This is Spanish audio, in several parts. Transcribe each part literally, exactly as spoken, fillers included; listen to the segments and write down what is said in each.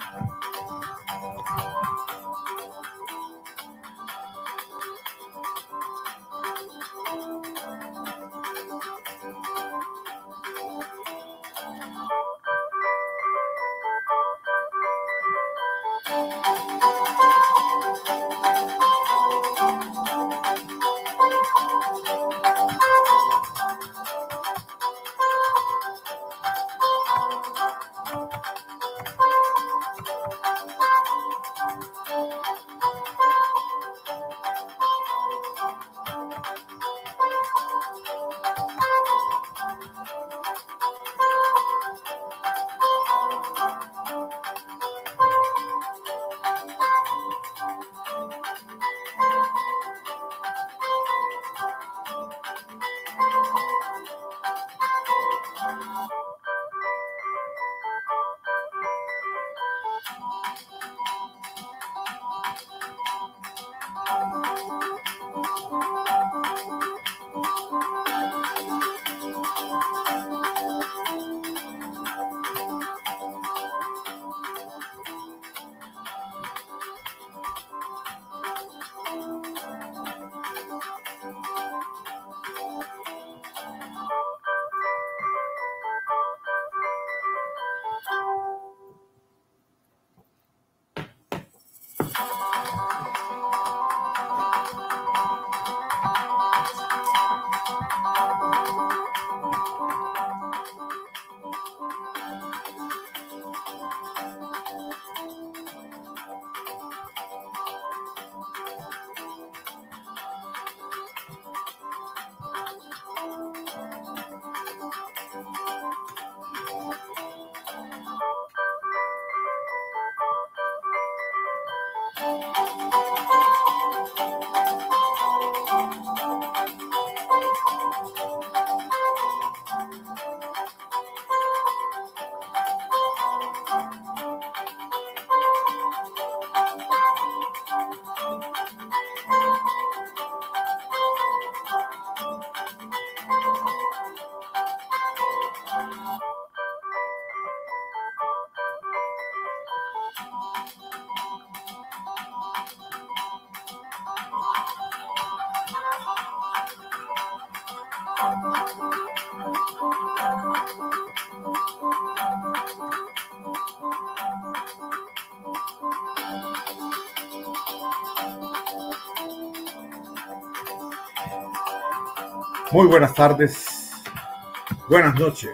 Muy buenas tardes, buenas noches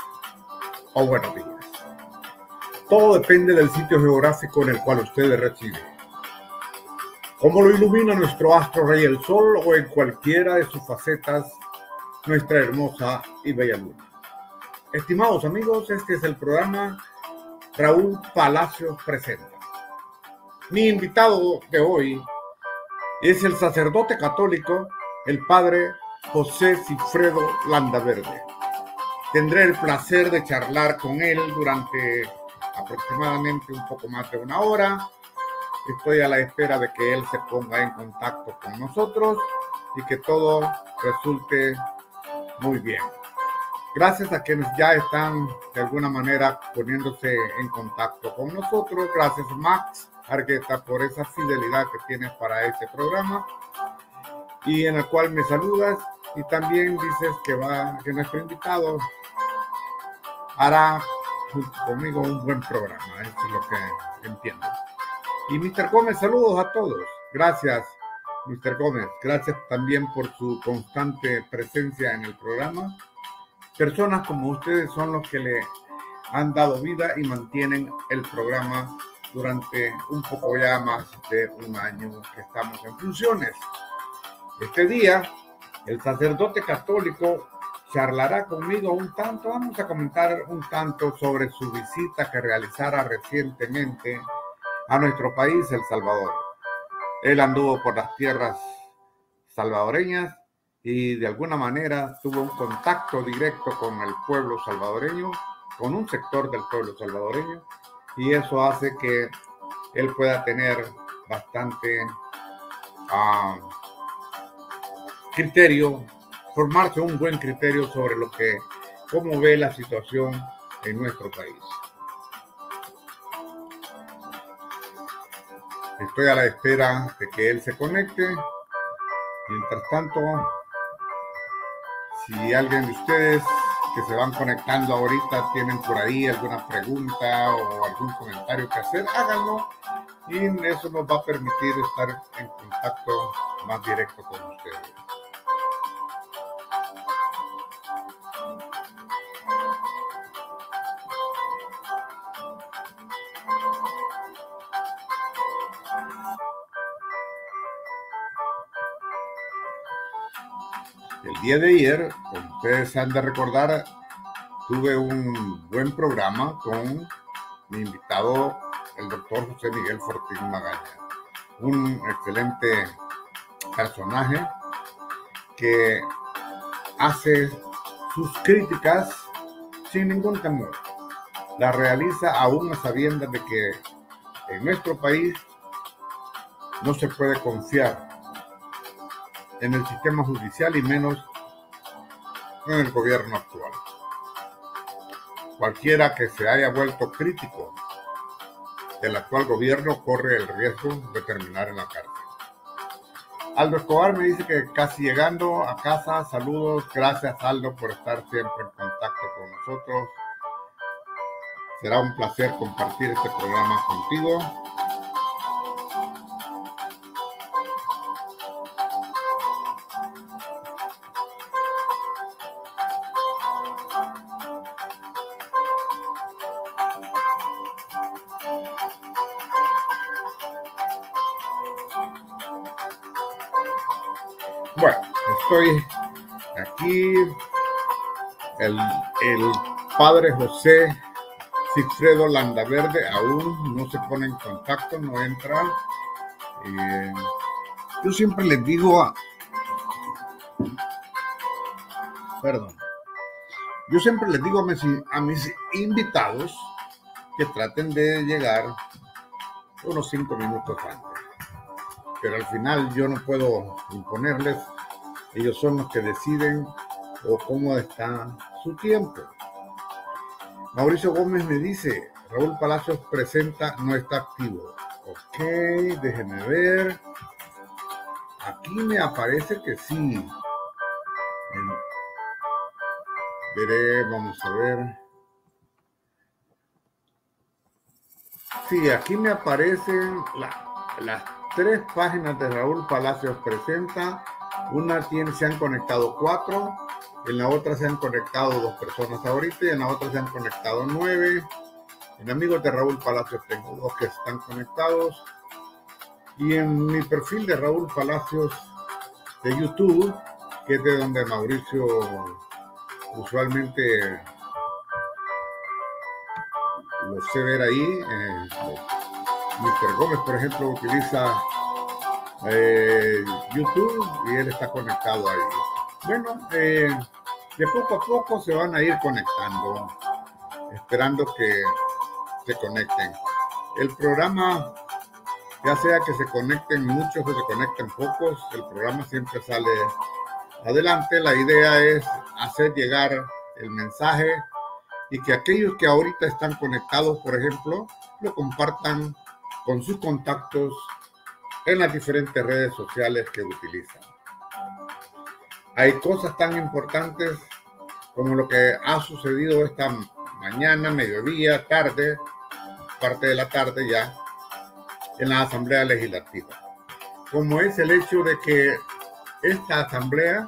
o buenos días. Todo depende del sitio geográfico en el cual usted reside. Como lo ilumina nuestro astro rey el sol o en cualquiera de sus facetas nuestra hermosa y bella luna. Estimados amigos, este es el programa Raúl Palacios Presenta. Mi invitado de hoy es el sacerdote católico, el padre José Sigfredo Landaverde. Tendré el placer de charlar con él durante aproximadamente un poco más de una hora. Estoy a la espera de que él se ponga en contacto con nosotros y que todo resulte muy bien. Gracias a quienes ya están de alguna manera poniéndose en contacto con nosotros. Gracias, Max Argueta, por esa fidelidad que tienes para este programa y en el cual me saludas. Y también dices que va, que nuestro invitado hará junto conmigo un buen programa. Eso es lo que entiendo. Y mister Gómez, saludos a todos. Gracias, mister Gómez. Gracias también por su constante presencia en el programa. Personas como ustedes son los que le han dado vida y mantienen el programa durante un poco ya más de un año que estamos en funciones. Este día, el sacerdote católico charlará conmigo un tanto, vamos a comentar un tanto sobre su visita que realizara recientemente a nuestro país, El Salvador. Él anduvo por las tierras salvadoreñas y de alguna manera tuvo un contacto directo con el pueblo salvadoreño, con un sector del pueblo salvadoreño, y eso hace que él pueda tener bastante uh, criterio, formarse un buen criterio sobre lo que, cómo ve la situación en nuestro país. Estoy a la espera de que él se conecte. Mientras tanto, si alguien de ustedes que se van conectando ahorita tienen por ahí alguna pregunta o algún comentario que hacer, háganlo. Y eso nos va a permitir estar en contacto más directo con ustedes. El día de ayer, como ustedes han de recordar, tuve un buen programa con mi invitado, el doctor José Miguel Fortín Magaña, un excelente personaje que hace sus críticas sin ningún temor. Las realiza aún a sabiendas de que en nuestro país no se puede confiar en el sistema judicial y menos en el gobierno actual. Cualquiera que se haya vuelto crítico del actual gobierno corre el riesgo de terminar en la cárcel. Aldo Escobar me dice que casi llegando a casa. Saludos, gracias Aldo por estar siempre en contacto con nosotros. Será un placer compartir este programa contigo. Bueno, estoy aquí. El, el padre José Sigfredo Landaverde aún no se pone en contacto, no entra. Eh, yo siempre les digo a... Perdón. Yo siempre les digo a mis, a mis invitados que traten de llegar unos cinco minutos antes. Pero al final yo no puedo imponerles, ellos son los que deciden o cómo está su tiempo. Mauricio Gómez me dice, Raúl Palacios presenta, no está activo. Ok, déjenme ver. Aquí me aparece que sí. Veré, vamos a ver. Sí, aquí me aparecen la, las tres páginas de Raúl Palacios presenta. Una tiene, se han conectado cuatro, en la otra se han conectado dos personas ahorita y en la otra se han conectado nueve. En amigos de Raúl Palacios tengo dos que están conectados. Y en mi perfil de Raúl Palacios de YouTube, que es de donde Mauricio usualmente lo sé ver ahí, eh, mister Gómez, por ejemplo, utiliza eh, YouTube y él está conectado ahí. Bueno, eh, de poco a poco se van a ir conectando, esperando que se conecten. El programa, ya sea que se conecten muchos o se conecten pocos, el programa siempre sale adelante. La idea es hacer llegar el mensaje y que aquellos que ahorita están conectados, por ejemplo, lo compartan con sus contactos en las diferentes redes sociales que utilizan. Hay cosas tan importantes como lo que ha sucedido esta mañana, mediodía, tarde, parte de la tarde ya, en la Asamblea Legislativa, como es el hecho de que esta Asamblea,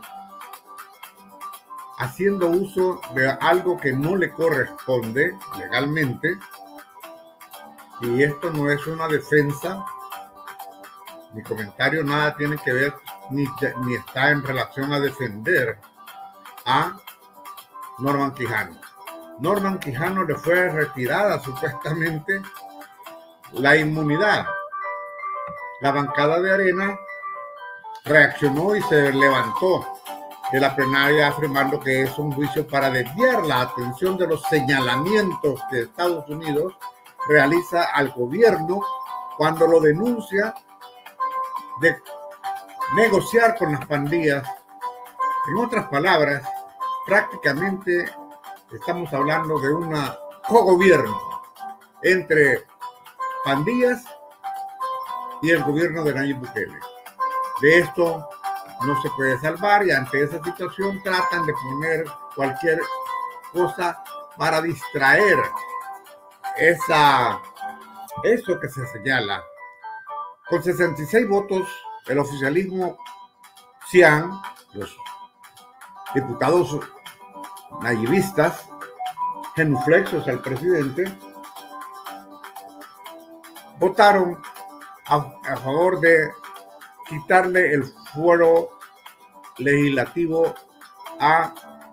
haciendo uso de algo que no le corresponde legalmente, y esto no es una defensa, mi comentario nada tiene que ver, ni, ni está en relación a defender a Norman Quijano. Norman Quijano le fue retirada supuestamente la inmunidad. La bancada de Arena reaccionó y se levantó de la plenaria afirmando que es un juicio para desviar la atención de los señalamientos que Estados Unidos realiza al gobierno cuando lo denuncia de negociar con las pandillas. En otras palabras, prácticamente estamos hablando de un cogobierno entre pandillas y el gobierno de Nayib Bukele. De esto no se puede salvar y ante esa situación tratan de poner cualquier cosa para distraer esa, eso que se señala. Con sesenta y seis votos, el oficialismo cian, los diputados nayibistas, genuflexos al presidente, votaron a, a favor de quitarle el fuero legislativo a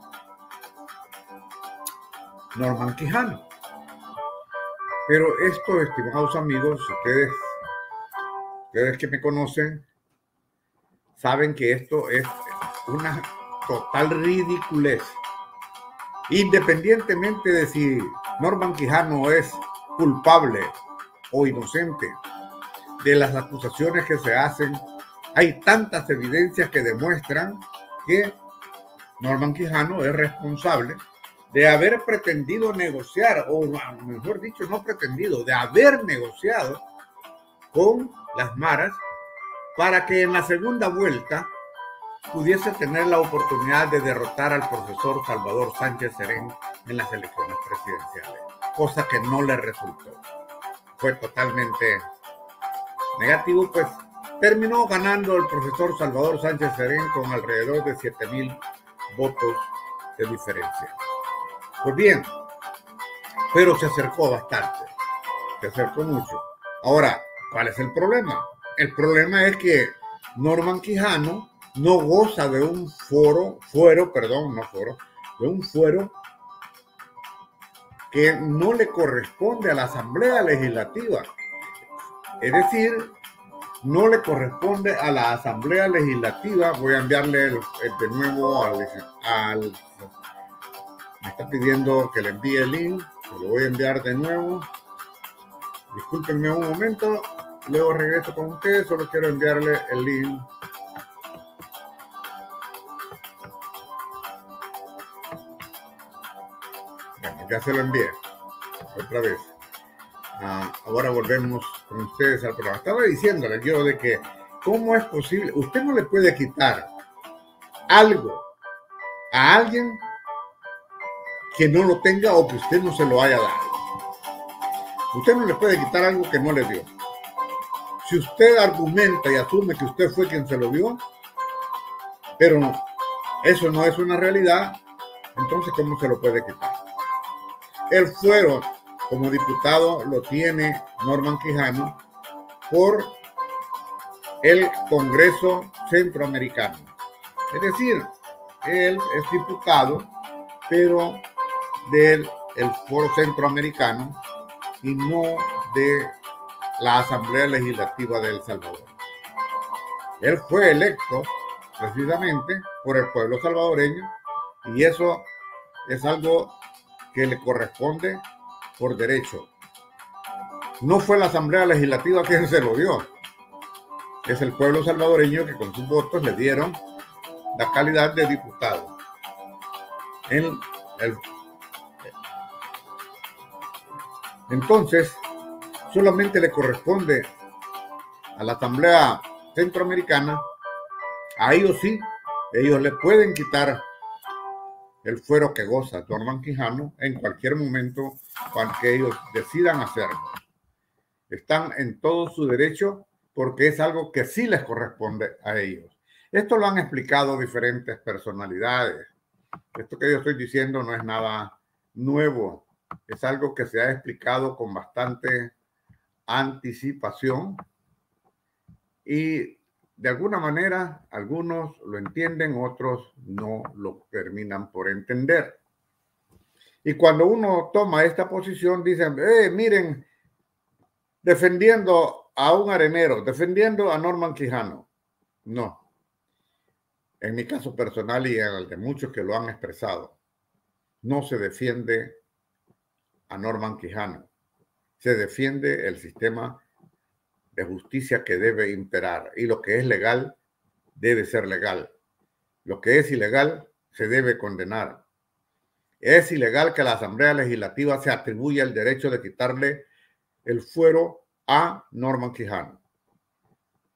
Norman Quijano. Pero esto, estimados amigos, ustedes, ustedes que me conocen, saben que esto es una total ridiculez. Independientemente de si Norman Quijano es culpable o inocente de las acusaciones que se hacen, hay tantas evidencias que demuestran que Norman Quijano es responsable de haber pretendido negociar, o mejor dicho, no pretendido, de haber negociado con las maras para que en la segunda vuelta pudiese tener la oportunidad de derrotar al profesor Salvador Sánchez Serén en las elecciones presidenciales, cosa que no le resultó. Fue totalmente negativo, pues terminó ganando el profesor Salvador Sánchez Serén con alrededor de siete mil votos de diferencia. Pues bien, pero se acercó bastante, se acercó mucho. Ahora, ¿cuál es el problema? El problema es que Norman Quijano no goza de un foro, fuero, perdón, no foro, de un fuero que no le corresponde a la Asamblea Legislativa. Es decir, no le corresponde a la Asamblea Legislativa. Voy a enviarle el, el de nuevo al, al... Me está pidiendo que le envíe el link, se lo voy a enviar de nuevo. Discúlpenme un momento, luego regreso con ustedes, solo quiero enviarle el link. Bueno, ya se lo envié, otra vez. Uh, ahora volvemos con ustedes al programa. Estaba diciéndole yo de que, ¿cómo es posible? Usted no le puede quitar algo a alguien que no lo tenga o que usted no se lo haya dado. Usted no le puede quitar algo que no le dio. Si usted argumenta y asume que usted fue quien se lo dio, pero no, eso no es una realidad, entonces ¿cómo se lo puede quitar? El fuero como diputado lo tiene Norman Quijano por el Congreso Centroamericano. Es decir, él es diputado, pero del el Foro Centroamericano y no de la Asamblea Legislativa de El Salvador. Él fue electo precisamente por el pueblo salvadoreño y eso es algo que le corresponde por derecho. No fue la Asamblea Legislativa quien se lo dio. Es el pueblo salvadoreño que con sus votos le dieron la calidad de diputado. En el, entonces, solamente le corresponde a la Asamblea Centroamericana, a ellos sí, ellos le pueden quitar el fuero que goza Norman Quijano en cualquier momento cuando ellos decidan hacerlo. Están en todo su derecho porque es algo que sí les corresponde a ellos. Esto lo han explicado diferentes personalidades. Esto que yo estoy diciendo no es nada nuevo. Es algo que se ha explicado con bastante anticipación y de alguna manera algunos lo entienden, otros no lo terminan por entender. Y cuando uno toma esta posición, dicen, eh, miren, defendiendo a un arenero, defendiendo a Norman Quijano. No. En mi caso personal y en el de muchos que lo han expresado, no se defiende a Norman Quijano. Se defiende el sistema de justicia que debe imperar y lo que es legal debe ser legal. Lo que es ilegal se debe condenar. Es ilegal que la Asamblea Legislativa se atribuya el derecho de quitarle el fuero a Norman Quijano.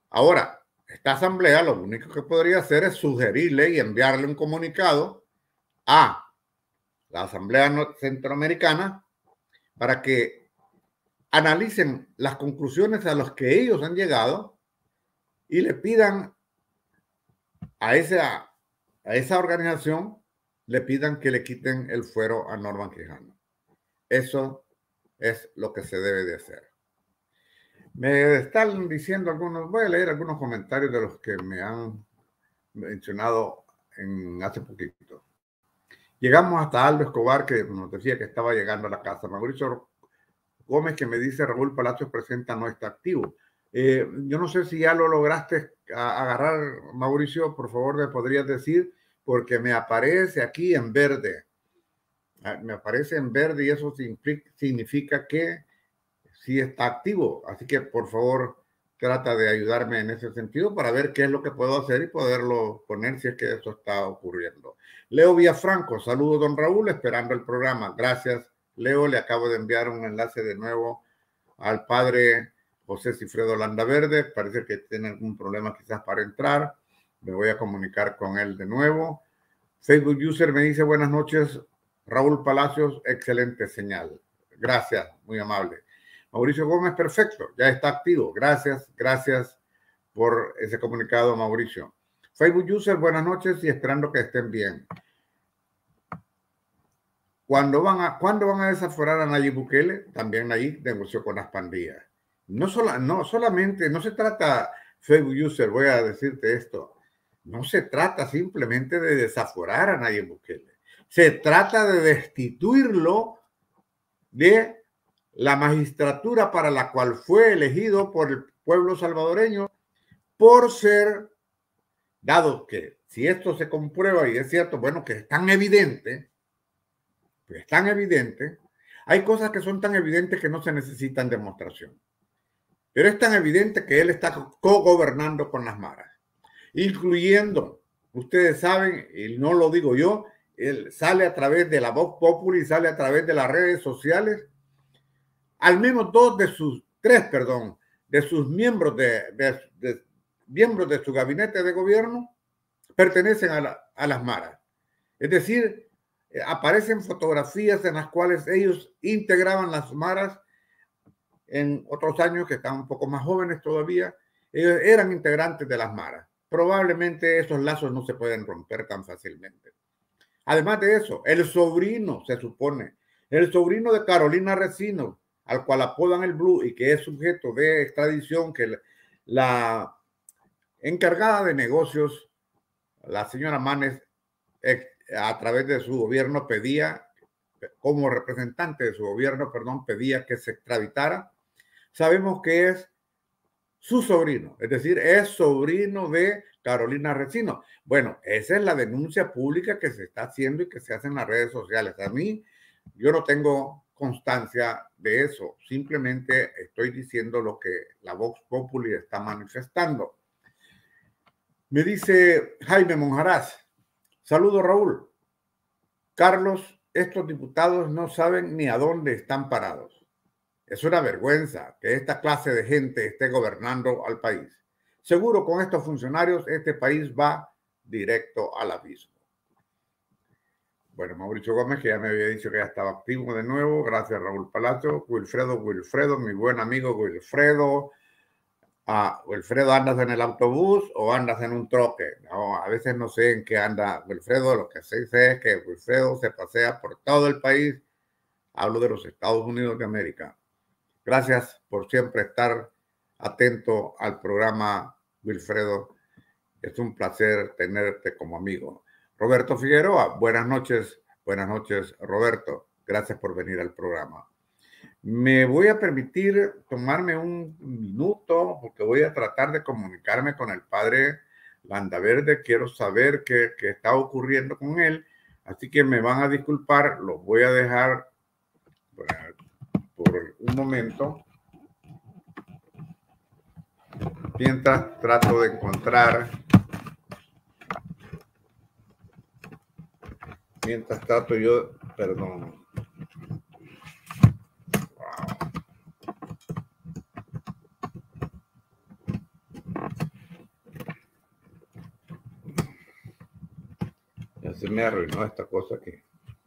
Ahora, esta asamblea lo único que podría hacer es sugerirle y enviarle un comunicado a la Asamblea Centroamericana para que analicen las conclusiones a las que ellos han llegado y le pidan a esa, a esa organización, le pidan que le quiten el fuero a Norman Quijano. Eso es lo que se debe de hacer. Me están diciendo algunos, voy a leer algunos comentarios de los que me han mencionado en, hace poquito. Llegamos hasta Aldo Escobar, que nos decía que estaba llegando a la casa. Mauricio Gómez, que me dice Raúl Palacios presenta, no está activo. Eh, yo no sé si ya lo lograste agarrar, Mauricio, por favor, me podrías decir, porque me aparece aquí en verde. Me aparece en verde y eso significa que sí está activo. Así que, por favor, trata de ayudarme en ese sentido para ver qué es lo que puedo hacer y poderlo poner si es que eso está ocurriendo. Leo Villafranco, saludo don Raúl, esperando el programa. Gracias, Leo. Le acabo de enviar un enlace de nuevo al padre José Cifredo Landaverde. Parece que tiene algún problema quizás para entrar. Me voy a comunicar con él de nuevo. Facebook User me dice buenas noches, Raúl Palacios, excelente señal. Gracias, muy amable. Mauricio Gómez, perfecto, ya está activo. Gracias, gracias por ese comunicado, Mauricio. Facebook User, buenas noches y esperando que estén bien. Cuando van a, ¿Cuándo van a desaforar a Nayib Bukele? También Nayib negoció con las pandillas. No, sola, no solamente, no se trata, Facebook User, voy a decirte esto, no se trata simplemente de desaforar a Nayib Bukele. Se trata de destituirlo de la magistratura para la cual fue elegido por el pueblo salvadoreño por ser, dado que si esto se comprueba y es cierto, bueno, que es tan evidente, es tan evidente, hay cosas que son tan evidentes que no se necesitan demostración. Pero es tan evidente que él está co-gobernando con las maras, incluyendo, ustedes saben, y no lo digo yo, él sale a través de la Vox Populi, sale a través de las redes sociales. Al menos dos de sus, tres, perdón, de sus miembros de, de, de, miembros de su gabinete de gobierno pertenecen a, la, a las maras. Es decir, eh, aparecen fotografías en las cuales ellos integraban las maras en otros años, que están un poco más jóvenes todavía, ellos eran integrantes de las maras. Probablemente esos lazos no se pueden romper tan fácilmente. Además de eso, el sobrino, se supone, el sobrino de Carolina Resino, al cual apodan el Blue y que es sujeto de extradición, que la encargada de negocios, la señora Manes, a través de su gobierno pedía, como representante de su gobierno, perdón, pedía que se extraditara. Sabemos que es su sobrino, es decir, es sobrino de Carolina Resino. Bueno, esa es la denuncia pública que se está haciendo y que se hace en las redes sociales. A mí, yo no tengo constancia de eso, simplemente estoy diciendo lo que la Vox Populi está manifestando. Me dice Jaime Monjaraz, saludo Raúl. Carlos, estos diputados no saben ni a dónde están parados. Es una vergüenza que esta clase de gente esté gobernando al país. Seguro con estos funcionarios este país va directo al abismo. Bueno, Mauricio Gómez, que ya me había dicho que ya estaba activo de nuevo. Gracias, Raúl Palacio. Wilfredo, Wilfredo, mi buen amigo Wilfredo. Ah, Wilfredo, ¿andas en el autobús o andas en un troque? No, a veces no sé en qué anda Wilfredo. Lo que sé, sé es que Wilfredo se pasea por todo el país. Hablo de los Estados Unidos de América. Gracias por siempre estar atento al programa, Wilfredo. Es un placer tenerte como amigo. Roberto Figueroa, buenas noches. Buenas noches, Roberto. Gracias por venir al programa. Me voy a permitir tomarme un minuto porque voy a tratar de comunicarme con el padre Landaverde. Quiero saber qué, qué está ocurriendo con él. Así que me van a disculpar. Los voy a dejar bueno, por un momento. Mientras trato de encontrar, mientras trato yo, perdón. Wow. se me arruinó esta cosa aquí.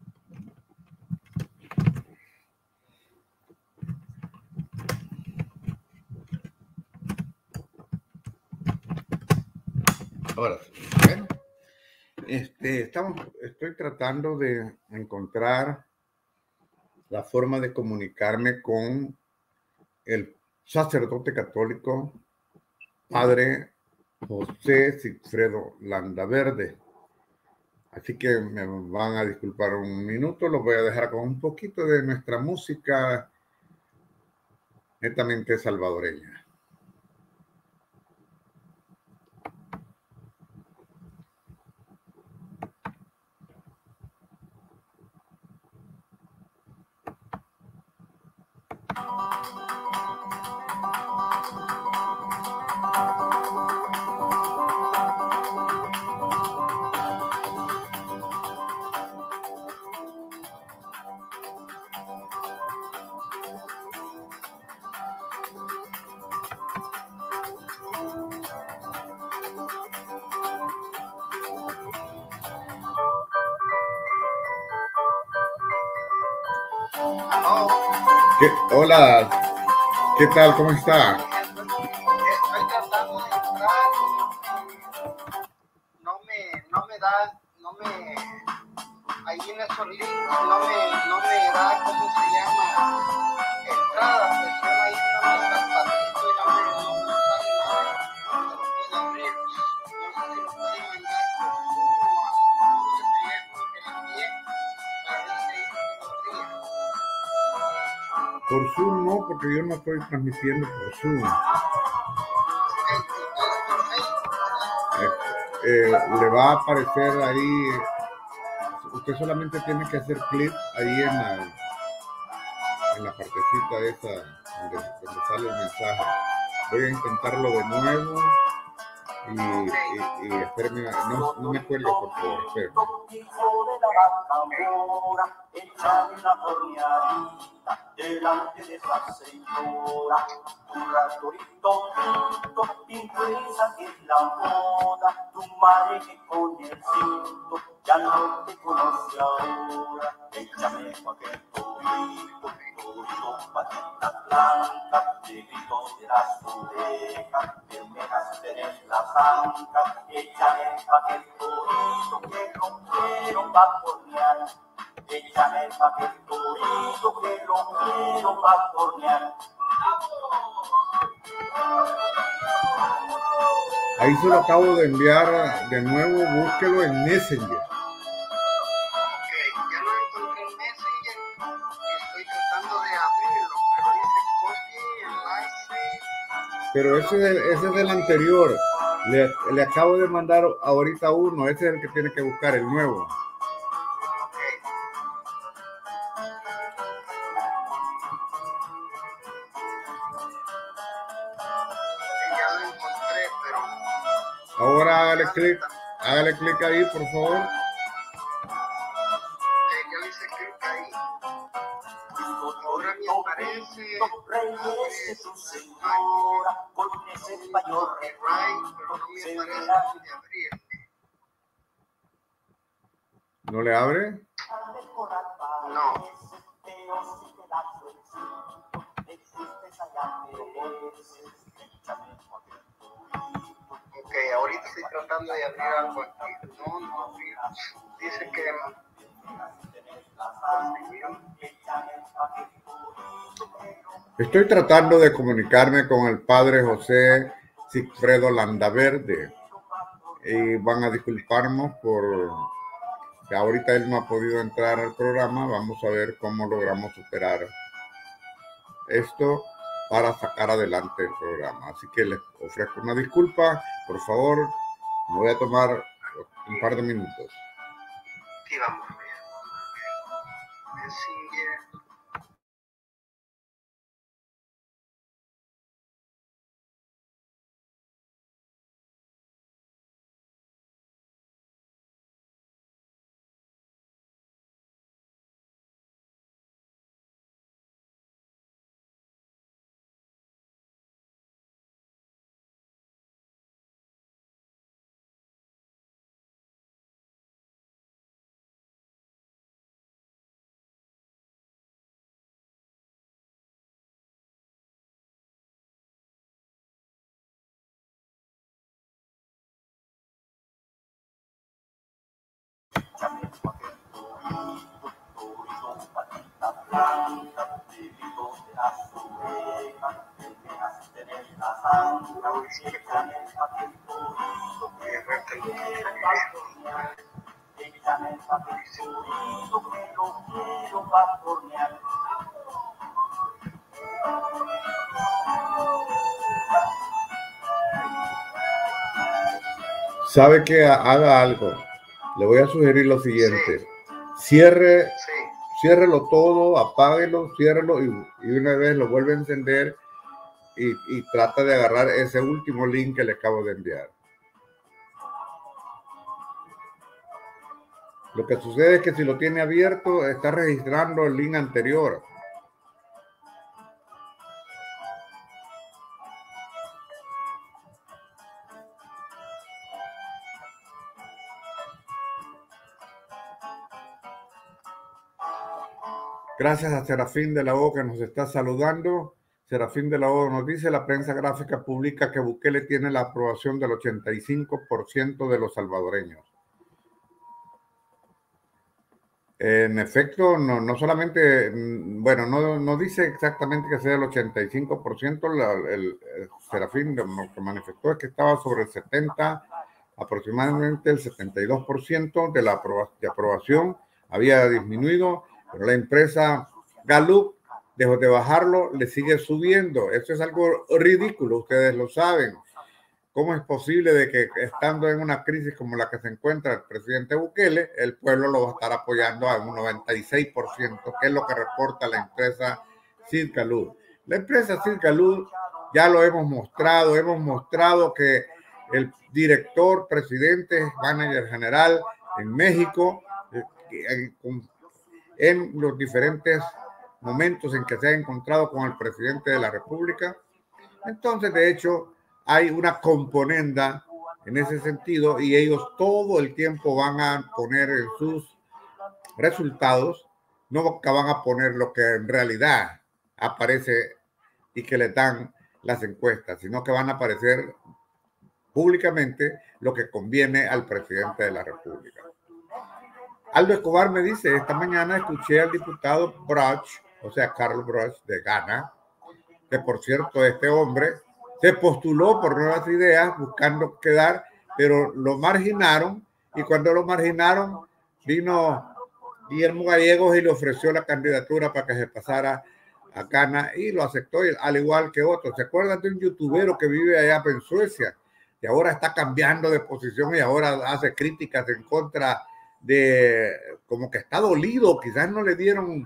Ahora sí. Bueno, este, estamos, estoy tratando de encontrar la forma de comunicarme con el sacerdote católico Padre José Sigfredo Landaverde. Así que me van a disculpar un minuto, los voy a dejar con un poquito de nuestra música netamente salvadoreña. ¿Qué? Hola, ¿qué tal? ¿Cómo está? Estoy tratando de entrar, no me, no me da, no me, ahí en esos links no me, no me da, ¿cómo se llama? Entrada, presiona ahí nada más al patito y no me, no me sale nada, no lo puedo abrir, no sé si lo puede mandar por Zoom o a un número de teléfono que le envié, para ver si ahí lo puedo abrir. Por Zoom no, porque yo no estoy transmitiendo por Zoom. Eh, eh, le va a aparecer ahí, usted solamente tiene que hacer clic ahí en la, en la partecita esa donde, donde sale el mensaje. Voy a intentarlo de nuevo y, y, y espéreme, no, no me cuelgue por favor, espéreme. Delante de esa señora, un ratorito pinto, pintueza que es la moda, tu madre que con el cinto, ya no te conoce ahora, échame pa' que torito, torito, patita blanca, de gritos de las orejas, de mejas tenés la zanca, échame pa' que torito, que no quiero pa' pornear. Échame pa' que torito que lo quiero pa' tornear. Ahí se lo acabo de enviar de nuevo, búsquelo en Messenger. Ok, ya lo encontré en Messenger y estoy tratando de abrirlo, pero dice copy enlace. Pero ese es, el, ese es el anterior. Le, le acabo de mandar ahorita uno. Ese es el que tiene que buscar, el nuevo. Ok. Ya lo encontré, pero Ahora hágale clic, hágale clic ahí, por favor. ok, ya le hice clic ahí. Ahora me aparece abre tu señora con ese mayor copyright, pero no me aparece dónde abrirme. ¿No le abre? No. Ok, ahorita estoy tratando de abrir algo aquí. No, no abrir. Dice que Estoy tratando de comunicarme con el padre José Sigfredo Landaverde. Y van a disculparnos por que ahorita él no ha podido entrar al programa. Vamos a ver cómo logramos superar esto para sacar adelante el programa. Así que les ofrezco una disculpa. Por favor, me voy a tomar un par de minutos. sí, vamos a ver. Messenger. échame pa' que torito, torito, patita blanca, tirito de las orejas, que me hace tener la sangre, échame pa' que torito, que lo quiero pa' tornear, échame pa' que torito, que lo quiero pa' tornear. ¿Sabe que haga algo? Le voy a sugerir lo siguiente. Sí. Cierre, sí. Ciérrelo todo, apáguelo, ciérrelo y, y una vez lo vuelve a encender y, y trata de agarrar ese último link que le acabo de enviar. Lo que sucede es que si lo tiene abierto, está registrando el link anterior. Gracias a Serafín de la O que nos está saludando. Serafín de la O nos dice: la prensa gráfica publica que Bukele tiene la aprobación del ochenta y cinco por ciento de los salvadoreños. En efecto, no, no solamente, bueno, no, no dice exactamente que sea el ochenta y cinco por ciento, la, el, el Serafín lo que manifestó es que estaba sobre el setenta, aproximadamente el setenta y dos por ciento de la aproba, de aprobación había disminuido. Pero la empresa Gallup dejó de bajarlo, le sigue subiendo. Eso es algo ridículo, ustedes lo saben. ¿Cómo es posible de que estando en una crisis como la que se encuentra el presidente Bukele, el pueblo lo va a estar apoyando a un noventa y seis por ciento, que es lo que reporta la empresa Silcalud? La empresa Silcalud ya lo hemos mostrado, hemos mostrado que el director, presidente, manager general en México, eh, con en los diferentes momentos en que se ha encontrado con el presidente de la República. Entonces, de hecho, hay una componenda en ese sentido y ellos todo el tiempo van a poner en sus resultados, no van a poner lo que en realidad aparece y que le dan las encuestas, sino que van a aparecer públicamente lo que conviene al presidente de la República. Aldo Escobar me dice: esta mañana escuché al diputado Broch, o sea, Carlos Broch de Ghana, que por cierto este hombre se postuló por Nuevas Ideas buscando quedar, pero lo marginaron y cuando lo marginaron vino Guillermo Gallegos y le ofreció la candidatura para que se pasara a Ghana y lo aceptó, al igual que otros. ¿Se acuerdan de un youtubero que vive allá en Suecia y ahora está cambiando de posición y ahora hace críticas en contra de, como que está dolido, quizás no le dieron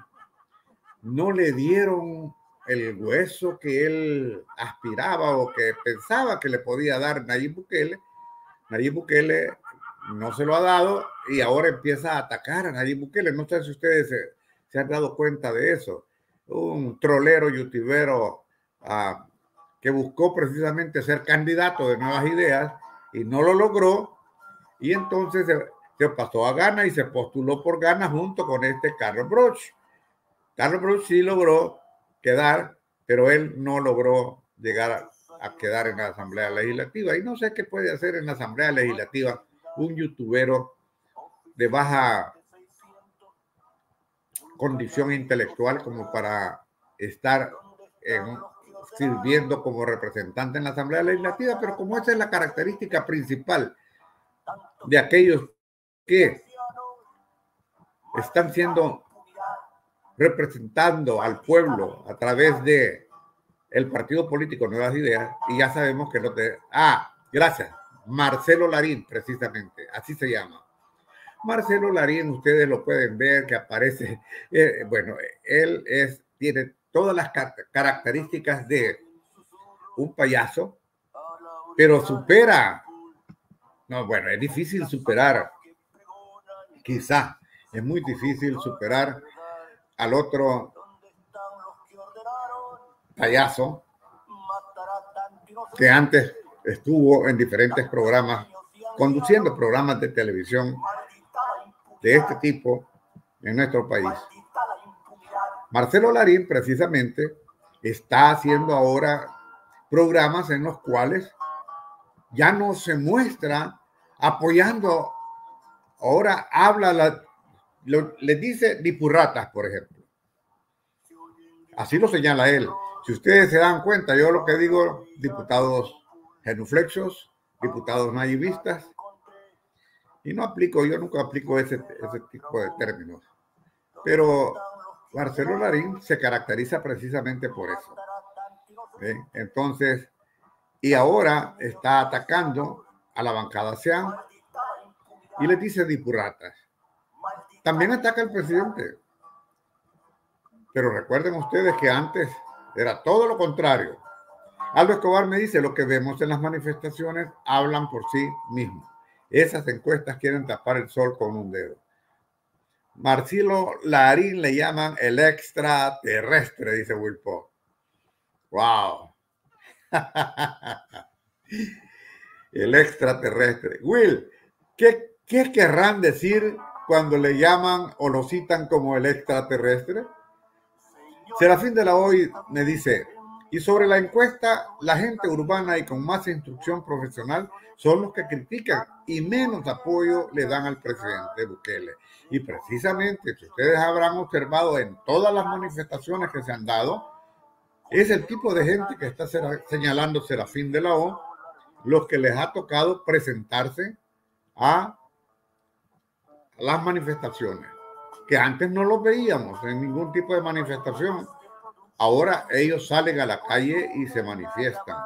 no le dieron el hueso que él aspiraba o que pensaba que le podía dar Nayib Bukele? Nayib Bukele no se lo ha dado y ahora empieza a atacar a Nayib Bukele. No sé si ustedes se, se han dado cuenta de eso. Un trolero youtubero uh, que buscó precisamente ser candidato de Nuevas Ideas y no lo logró, y entonces se, se pasó a Ghana y se postuló por Ghana junto con este Carlos Broch. Carlos Broch sí logró quedar, pero él no logró llegar a, a quedar en la Asamblea Legislativa. Y no sé qué puede hacer en la Asamblea Legislativa un youtubero de baja condición intelectual como para estar en, sirviendo como representante en la Asamblea Legislativa, pero como esa es la característica principal de aquellos que están siendo representando al pueblo a través de el partido político Nuevas Ideas, y ya sabemos que lo de... Ah, gracias, Marcelo Larín, precisamente, así se llama. Marcelo Larín, ustedes lo pueden ver que aparece, eh, bueno, él es, tiene todas las características de un payaso, pero supera, no, bueno, es difícil superar, quizá, es muy difícil superar al otro payaso que antes estuvo en diferentes programas, conduciendo programas de televisión de este tipo en nuestro país. Marcelo Larín precisamente está haciendo ahora programas en los cuales ya no se muestra apoyando ahora habla, la, lo, les dice dipurratas, por ejemplo. Así lo señala él. Si ustedes se dan cuenta, yo lo que digo, diputados genuflexos, diputados naivistas, y no aplico, yo nunca aplico ese, ese tipo de términos. Pero Marcelo Larín se caracteriza precisamente por eso. ¿Eh? Entonces, y ahora está atacando a la bancada Sean y le dice dipurratas. También ataca al presidente. Pero recuerden ustedes que antes era todo lo contrario. Aldo Escobar me dice, lo que vemos en las manifestaciones hablan por sí mismos. Esas encuestas quieren tapar el sol con un dedo. Marcelo Larín le llaman el extraterrestre, dice Wilpo. ¡Wow! El extraterrestre. Will, ¿qué, ¿qué querrán decir cuando le llaman o lo citan como el extraterrestre? Serafín de la Hoy me dice, y sobre la encuesta, la gente urbana y con más instrucción profesional son los que critican y menos apoyo le dan al presidente Bukele. Y precisamente, si ustedes habrán observado en todas las manifestaciones que se han dado, es el tipo de gente que está señalando Serafín de la O, los que les ha tocado presentarse a las manifestaciones, que antes no los veíamos en ningún tipo de manifestación. Ahora ellos salen a la calle y se manifiestan.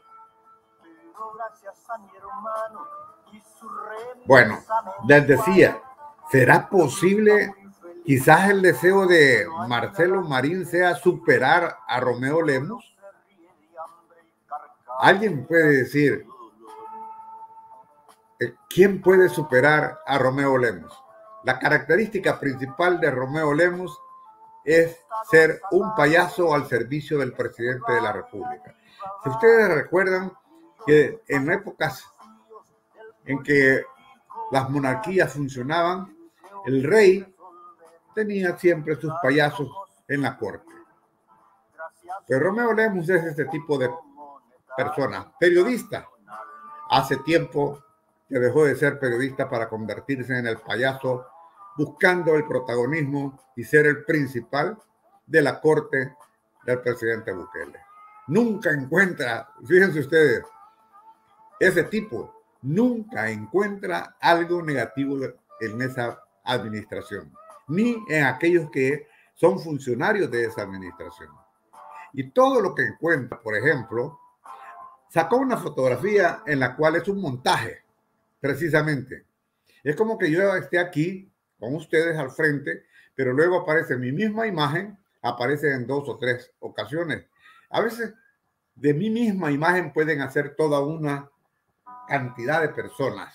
Bueno, les decía, ¿será posible quizás el deseo de Marcelo Marín sea superar a Romeo Lemus? Alguien puede decir, ¿quién puede superar a Romeo Lemus? La característica principal de Romeo Lemus es ser un payaso al servicio del presidente de la República. Si ustedes recuerdan que en épocas en que las monarquías funcionaban, el rey tenía siempre sus payasos en la corte. Pero Romeo Lemus es este tipo de persona, periodista. Hace tiempo que dejó de ser periodista para convertirse en el payaso, buscando el protagonismo y ser el principal de la corte del presidente Bukele. Nunca encuentra, fíjense ustedes, ese tipo nunca encuentra algo negativo en esa administración, ni en aquellos que son funcionarios de esa administración. Y todo lo que encuentra, por ejemplo, sacó una fotografía en la cual es un montaje, precisamente. Es como que yo esté aquí con ustedes al frente, pero luego aparece mi misma imagen, aparece en dos o tres ocasiones. A veces de mi misma imagen pueden hacer toda una cantidad de personas.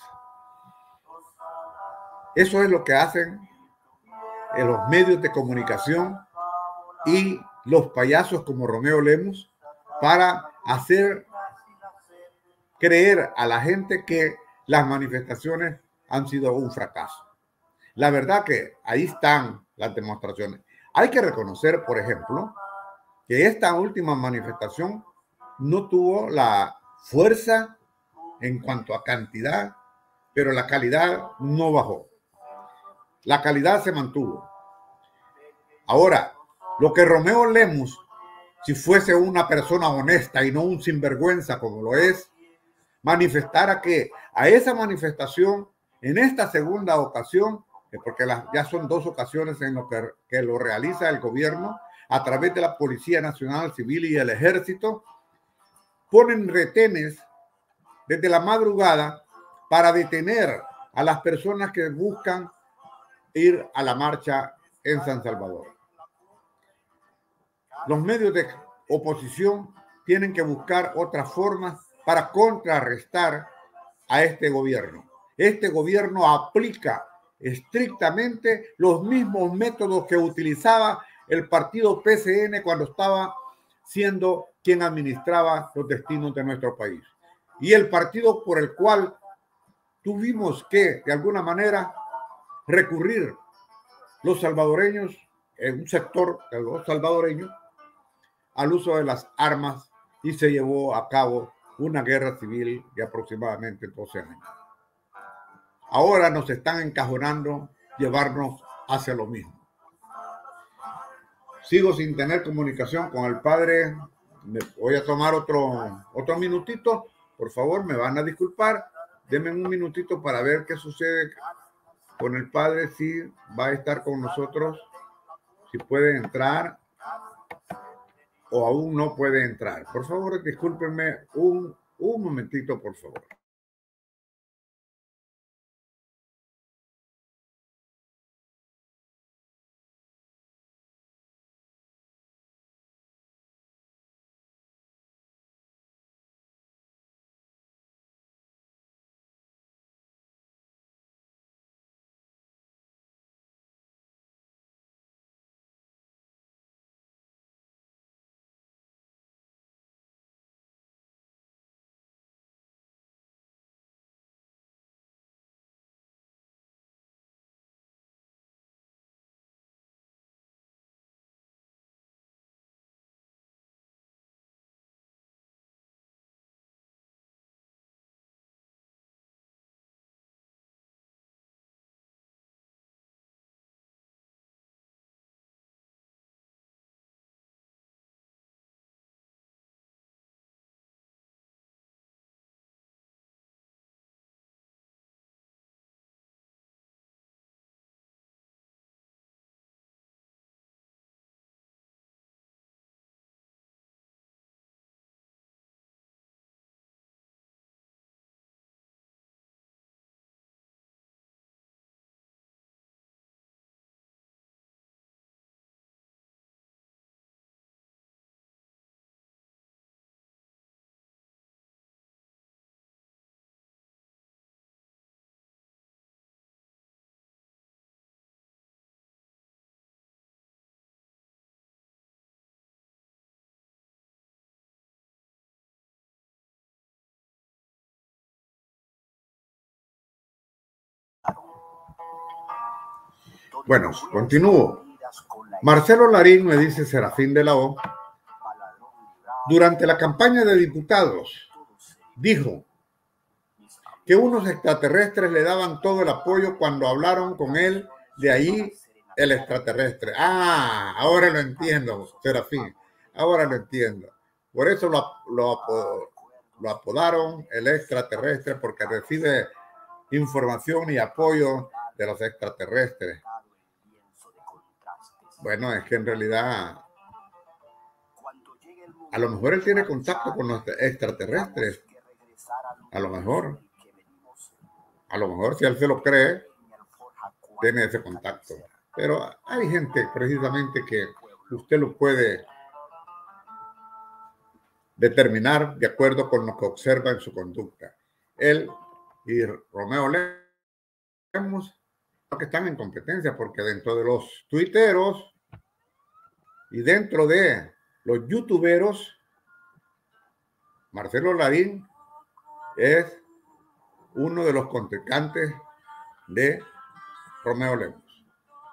Eso es lo que hacen en los medios de comunicación y los payasos como Romeo Lemus para hacer creer a la gente que las manifestaciones han sido un fracaso. La verdad que ahí están las demostraciones. Hay que reconocer, por ejemplo, que esta última manifestación no tuvo la fuerza en cuanto a cantidad, pero la calidad no bajó. La calidad se mantuvo. Ahora, lo que Romeo Lemus, si fuese una persona honesta y no un sinvergüenza como lo es, manifestara que a esa manifestación, en esta segunda ocasión, porque las, ya son dos ocasiones en lo que, que lo realiza el gobierno a través de la Policía Nacional Civil y el Ejército, ponen retenes desde la madrugada para detener a las personas que buscan ir a la marcha en San Salvador. Los medios de oposición tienen que buscar otras formas para contrarrestar a este gobierno. Este gobierno aplica estrictamente los mismos métodos que utilizaba el partido P C N cuando estaba siendo quien administraba los destinos de nuestro país. Y el partido por el cual tuvimos que, de alguna manera, recurrir los salvadoreños, en un sector de los salvadoreños, al uso de las armas y se llevó a cabo una guerra civil de aproximadamente doce años. ahora nos están encajonando llevarnos hacia lo mismo. Sigo sin tener comunicación con el padre. Me voy a tomar otro, otro minutito. Por favor, me van a disculpar. Denme un minutito para ver qué sucede con el padre, si va a estar con nosotros, si puede entrar o aún no puede entrar. Por favor, discúlpenme un, un momentito, por favor. Bueno, continúo. Marcelo Larín, me dice Serafín de la O, durante la campaña de diputados, dijo que unos extraterrestres le daban todo el apoyo cuando hablaron con él, de ahí el extraterrestre. Ah, ahora lo entiendo, Serafín, ahora lo entiendo. Por eso lo, lo, lo apodaron el extraterrestre, porque recibe información y apoyo de los extraterrestres. Bueno, es que en realidad a lo mejor él tiene contacto con los extraterrestres. A lo mejor. A lo mejor si él se lo cree, tiene ese contacto. Pero hay gente precisamente que usted lo puede determinar de acuerdo con lo que observa en su conducta. Él y Romeo Lemos que están en competencia, porque dentro de los tuiteros y dentro de los youtuberos, Marcelo Larín es uno de los contrincantes de Romeo Lemos.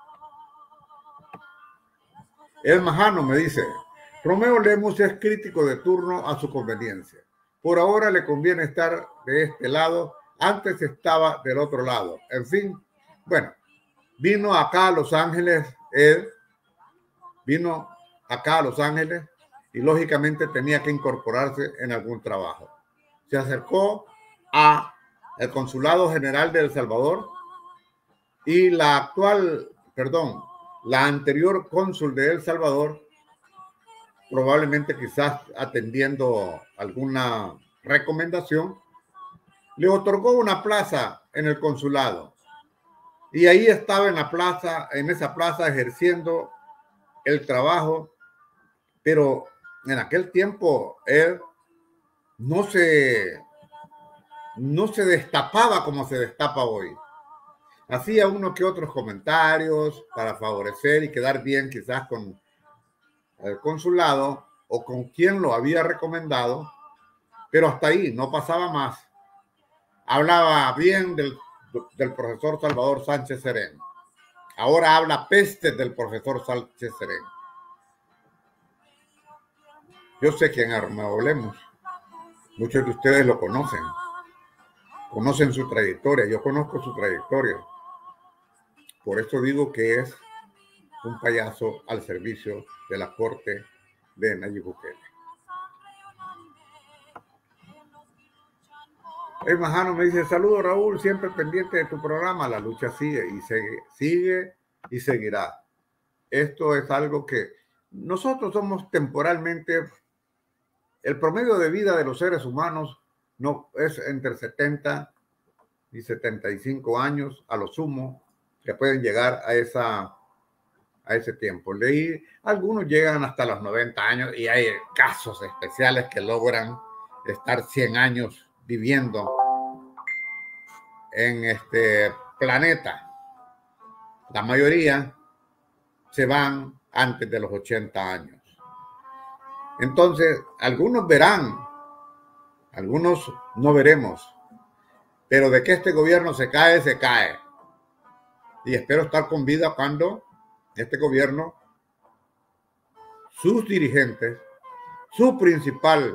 El Majano me dice, Romeo Lemos es crítico de turno a su conveniencia. Por ahora le conviene estar de este lado, antes estaba del otro lado. En fin, bueno, vino acá a Los Ángeles, él vino acá a Los Ángeles y lógicamente tenía que incorporarse en algún trabajo. Se acercó a el Consulado General de El Salvador y la actual, perdón, la anterior cónsul de El Salvador, probablemente quizás atendiendo alguna recomendación, le otorgó una plaza en el consulado. Y ahí estaba en la plaza, en esa plaza ejerciendo el trabajo, pero en aquel tiempo él no se, no se destapaba como se destapa hoy. Hacía uno que otros comentarios para favorecer y quedar bien quizás con el consulado o con quien lo había recomendado, pero hasta ahí, no pasaba más. Hablaba bien del del profesor Salvador Sánchez Serén. Ahora habla peste del profesor Sánchez Serén. Yo sé quién es Romeo Lemos. Muchos de ustedes lo conocen. conocen su trayectoria. Yo conozco su trayectoria. Por eso digo que es un payaso al servicio de la corte de Nayib Bukele. El Majano me dice, saludos Raúl, siempre pendiente de tu programa, la lucha sigue y sigue, sigue y seguirá. Esto es algo que nosotros somos temporalmente, el promedio de vida de los seres humanos no es entre setenta y setenta y cinco años, a lo sumo, que pueden llegar a, esa, a ese tiempo. Leí, algunos llegan hasta los noventa años y hay casos especiales que logran estar cien años viviendo en este planeta. La mayoría se van antes de los ochenta años. Entonces, algunos verán, algunos no veremos, pero de que este gobierno se cae, se cae. Y espero estar con vida cuando este gobierno, sus dirigentes, su principal,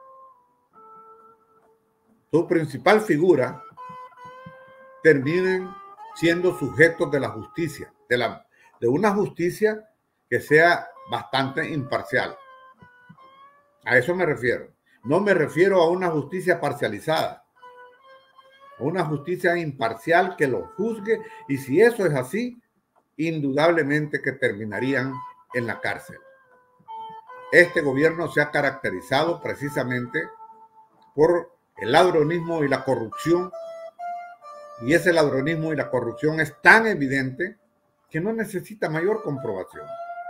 su principal figura, terminen siendo sujetos de la justicia, de, la, de una justicia que sea bastante imparcial. A eso me refiero. No me refiero a una justicia parcializada, a una justicia imparcial que lo juzgue, y si eso es así, indudablemente que terminarían en la cárcel. Este gobierno se ha caracterizado precisamente por el ladronismo y la corrupción, y ese ladronismo y la corrupción es tan evidente que no necesita mayor comprobación.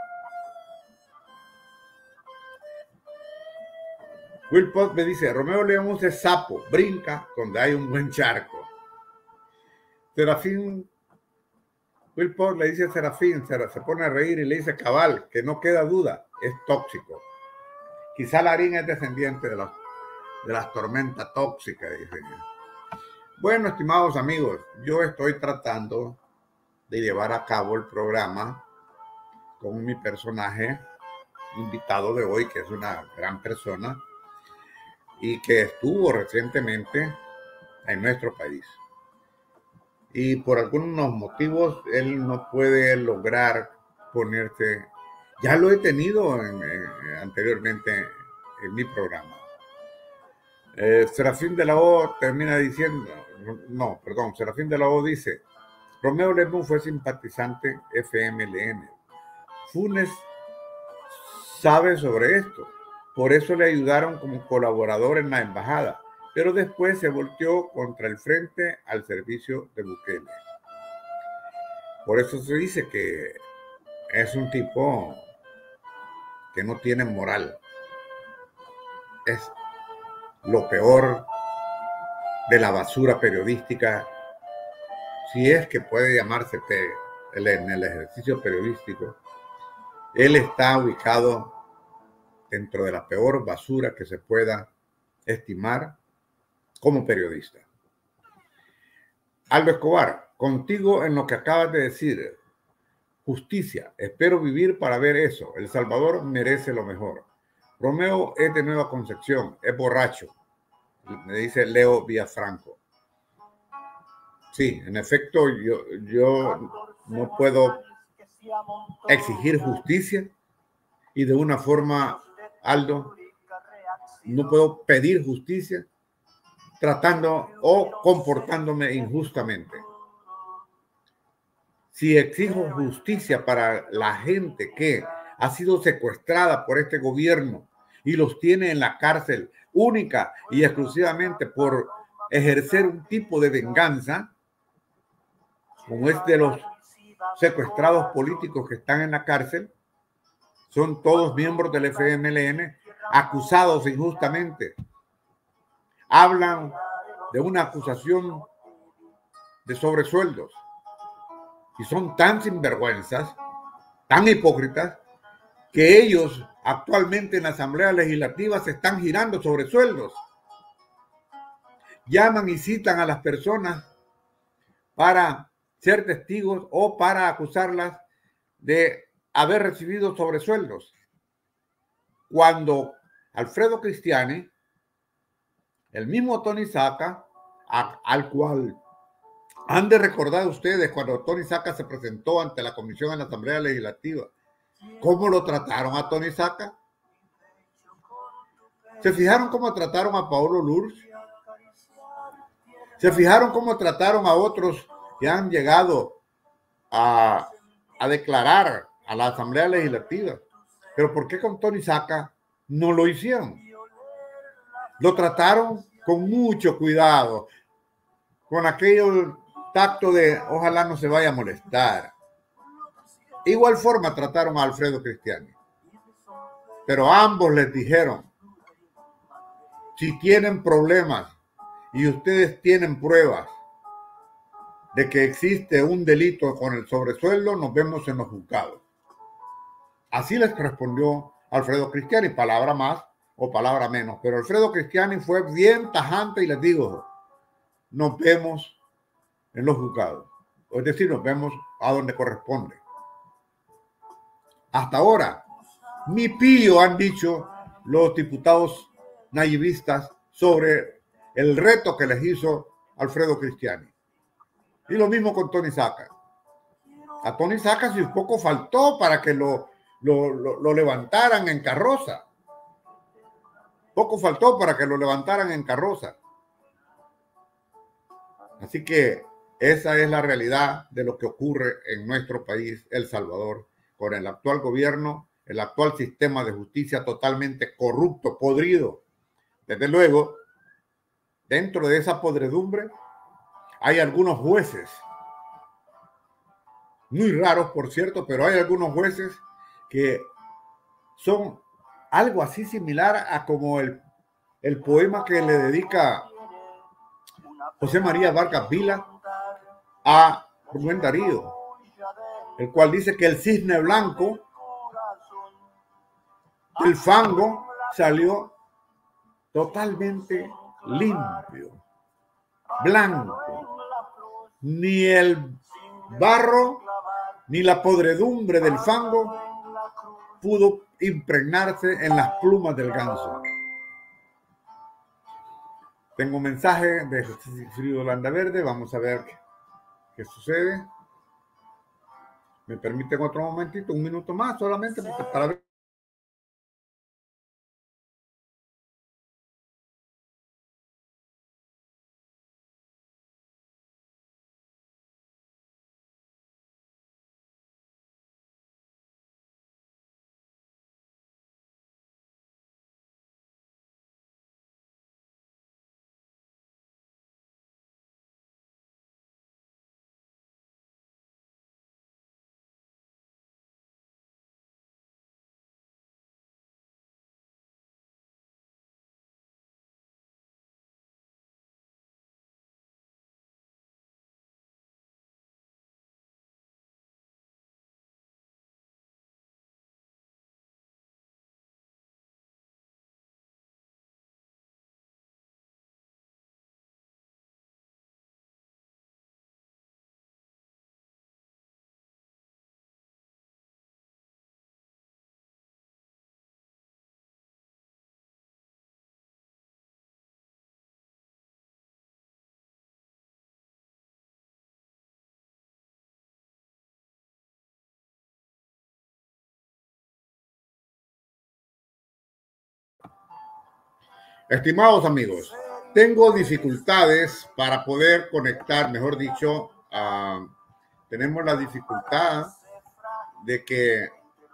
Will Potts me dice, Romeo León es sapo, brinca donde hay un buen charco. Serafín, Will Potts le dice a Serafín, se, se pone a reír y le dice, cabal, que no queda duda, es tóxico. Quizá Larín es descendiente de, la, de las tormentas tóxicas, dice. Bueno, estimados amigos, yo estoy tratando de llevar a cabo el programa con mi personaje invitado de hoy, que es una gran persona y que estuvo recientemente en nuestro país. Y por algunos motivos él no puede lograr ponerse, ya lo he tenido en, en, anteriormente en mi programa. Eh, Serafín de la O termina diciendo, no, perdón, Serafín de la O dice, Romeo Ledesma fue simpatizante F M L N. Funes sabe sobre esto, por eso le ayudaron como colaborador en la embajada, pero después se volteó contra el frente al servicio de Bukele. Por eso se dice que es un tipo que no tiene moral. Es lo peor de la basura periodística, si es que puede llamarse en el ejercicio periodístico. Él está ubicado dentro de la peor basura que se pueda estimar como periodista. Aldo Escobar, contigo en lo que acabas de decir, justicia, espero vivir para ver eso. El Salvador merece lo mejor. Romeo es de Nueva Concepción, es borracho, me dice Leo Villafranco. Sí, en efecto, yo, yo no puedo exigir justicia y de una forma, Aldo, no puedo pedir justicia tratando o comportándome injustamente. Si exijo justicia para la gente que ha sido secuestrada por este gobierno y los tiene en la cárcel única y exclusivamente por ejercer un tipo de venganza, como es de los secuestrados políticos que están en la cárcel, son todos miembros del F M L N acusados injustamente. Hablan de una acusación de sobresueldos y son tan sinvergüenzas, tan hipócritas, que ellos actualmente en la Asamblea Legislativa se están girando sobre sueldos. Llaman y citan a las personas para ser testigos o para acusarlas de haber recibido sobresueldos. Cuando Alfredo Cristiani, el mismo Tony Saca, a, al cual han de recordar ustedes cuando Tony Saca se presentó ante la comisión en la Asamblea Legislativa. ¿Cómo lo trataron a Tony Saca? ¿Se fijaron cómo trataron a Paolo Lurs? ¿Se fijaron cómo trataron a otros que han llegado a, a declarar a la Asamblea Legislativa? Pero ¿por qué con Tony Saca no lo hicieron? Lo trataron con mucho cuidado, con aquel tacto de ojalá no se vaya a molestar. De igual forma trataron a Alfredo Cristiani. Pero ambos les dijeron, si tienen problemas y ustedes tienen pruebas de que existe un delito con el sobresueldo, nos vemos en los juzgados. Así les respondió Alfredo Cristiani, palabra más o palabra menos. Pero Alfredo Cristiani fue bien tajante y les dijo, nos vemos en los juzgados. Es decir, nos vemos a donde corresponde. Hasta ahora, mi pío han dicho los diputados nayibistas sobre el reto que les hizo Alfredo Cristiani. Y lo mismo con Tony Saca. A Tony Saca si poco faltó para que lo, lo, lo, lo levantaran en carroza. Poco faltó para que lo levantaran en carroza. Así que esa es la realidad de lo que ocurre en nuestro país, El Salvador, con el actual gobierno, el actual sistema de justicia totalmente corrupto, podrido. Desde luego, dentro de esa podredumbre hay algunos jueces, muy raros por cierto, pero hay algunos jueces que son algo así similar a como el, el poema que le dedica José María Vargas Vila a Rubén Darío, el cual dice que el cisne blanco del fango salió totalmente limpio, blanco. Ni el barro ni la podredumbre del fango pudo impregnarse en las plumas del ganso. Tengo un mensaje de José Sigfrido Landaverde. Vamos a ver qué, qué sucede. Me permiten otro momentito, un minuto más solamente para ver. Estimados amigos, tengo dificultades para poder conectar, mejor dicho, uh, tenemos la dificultad de que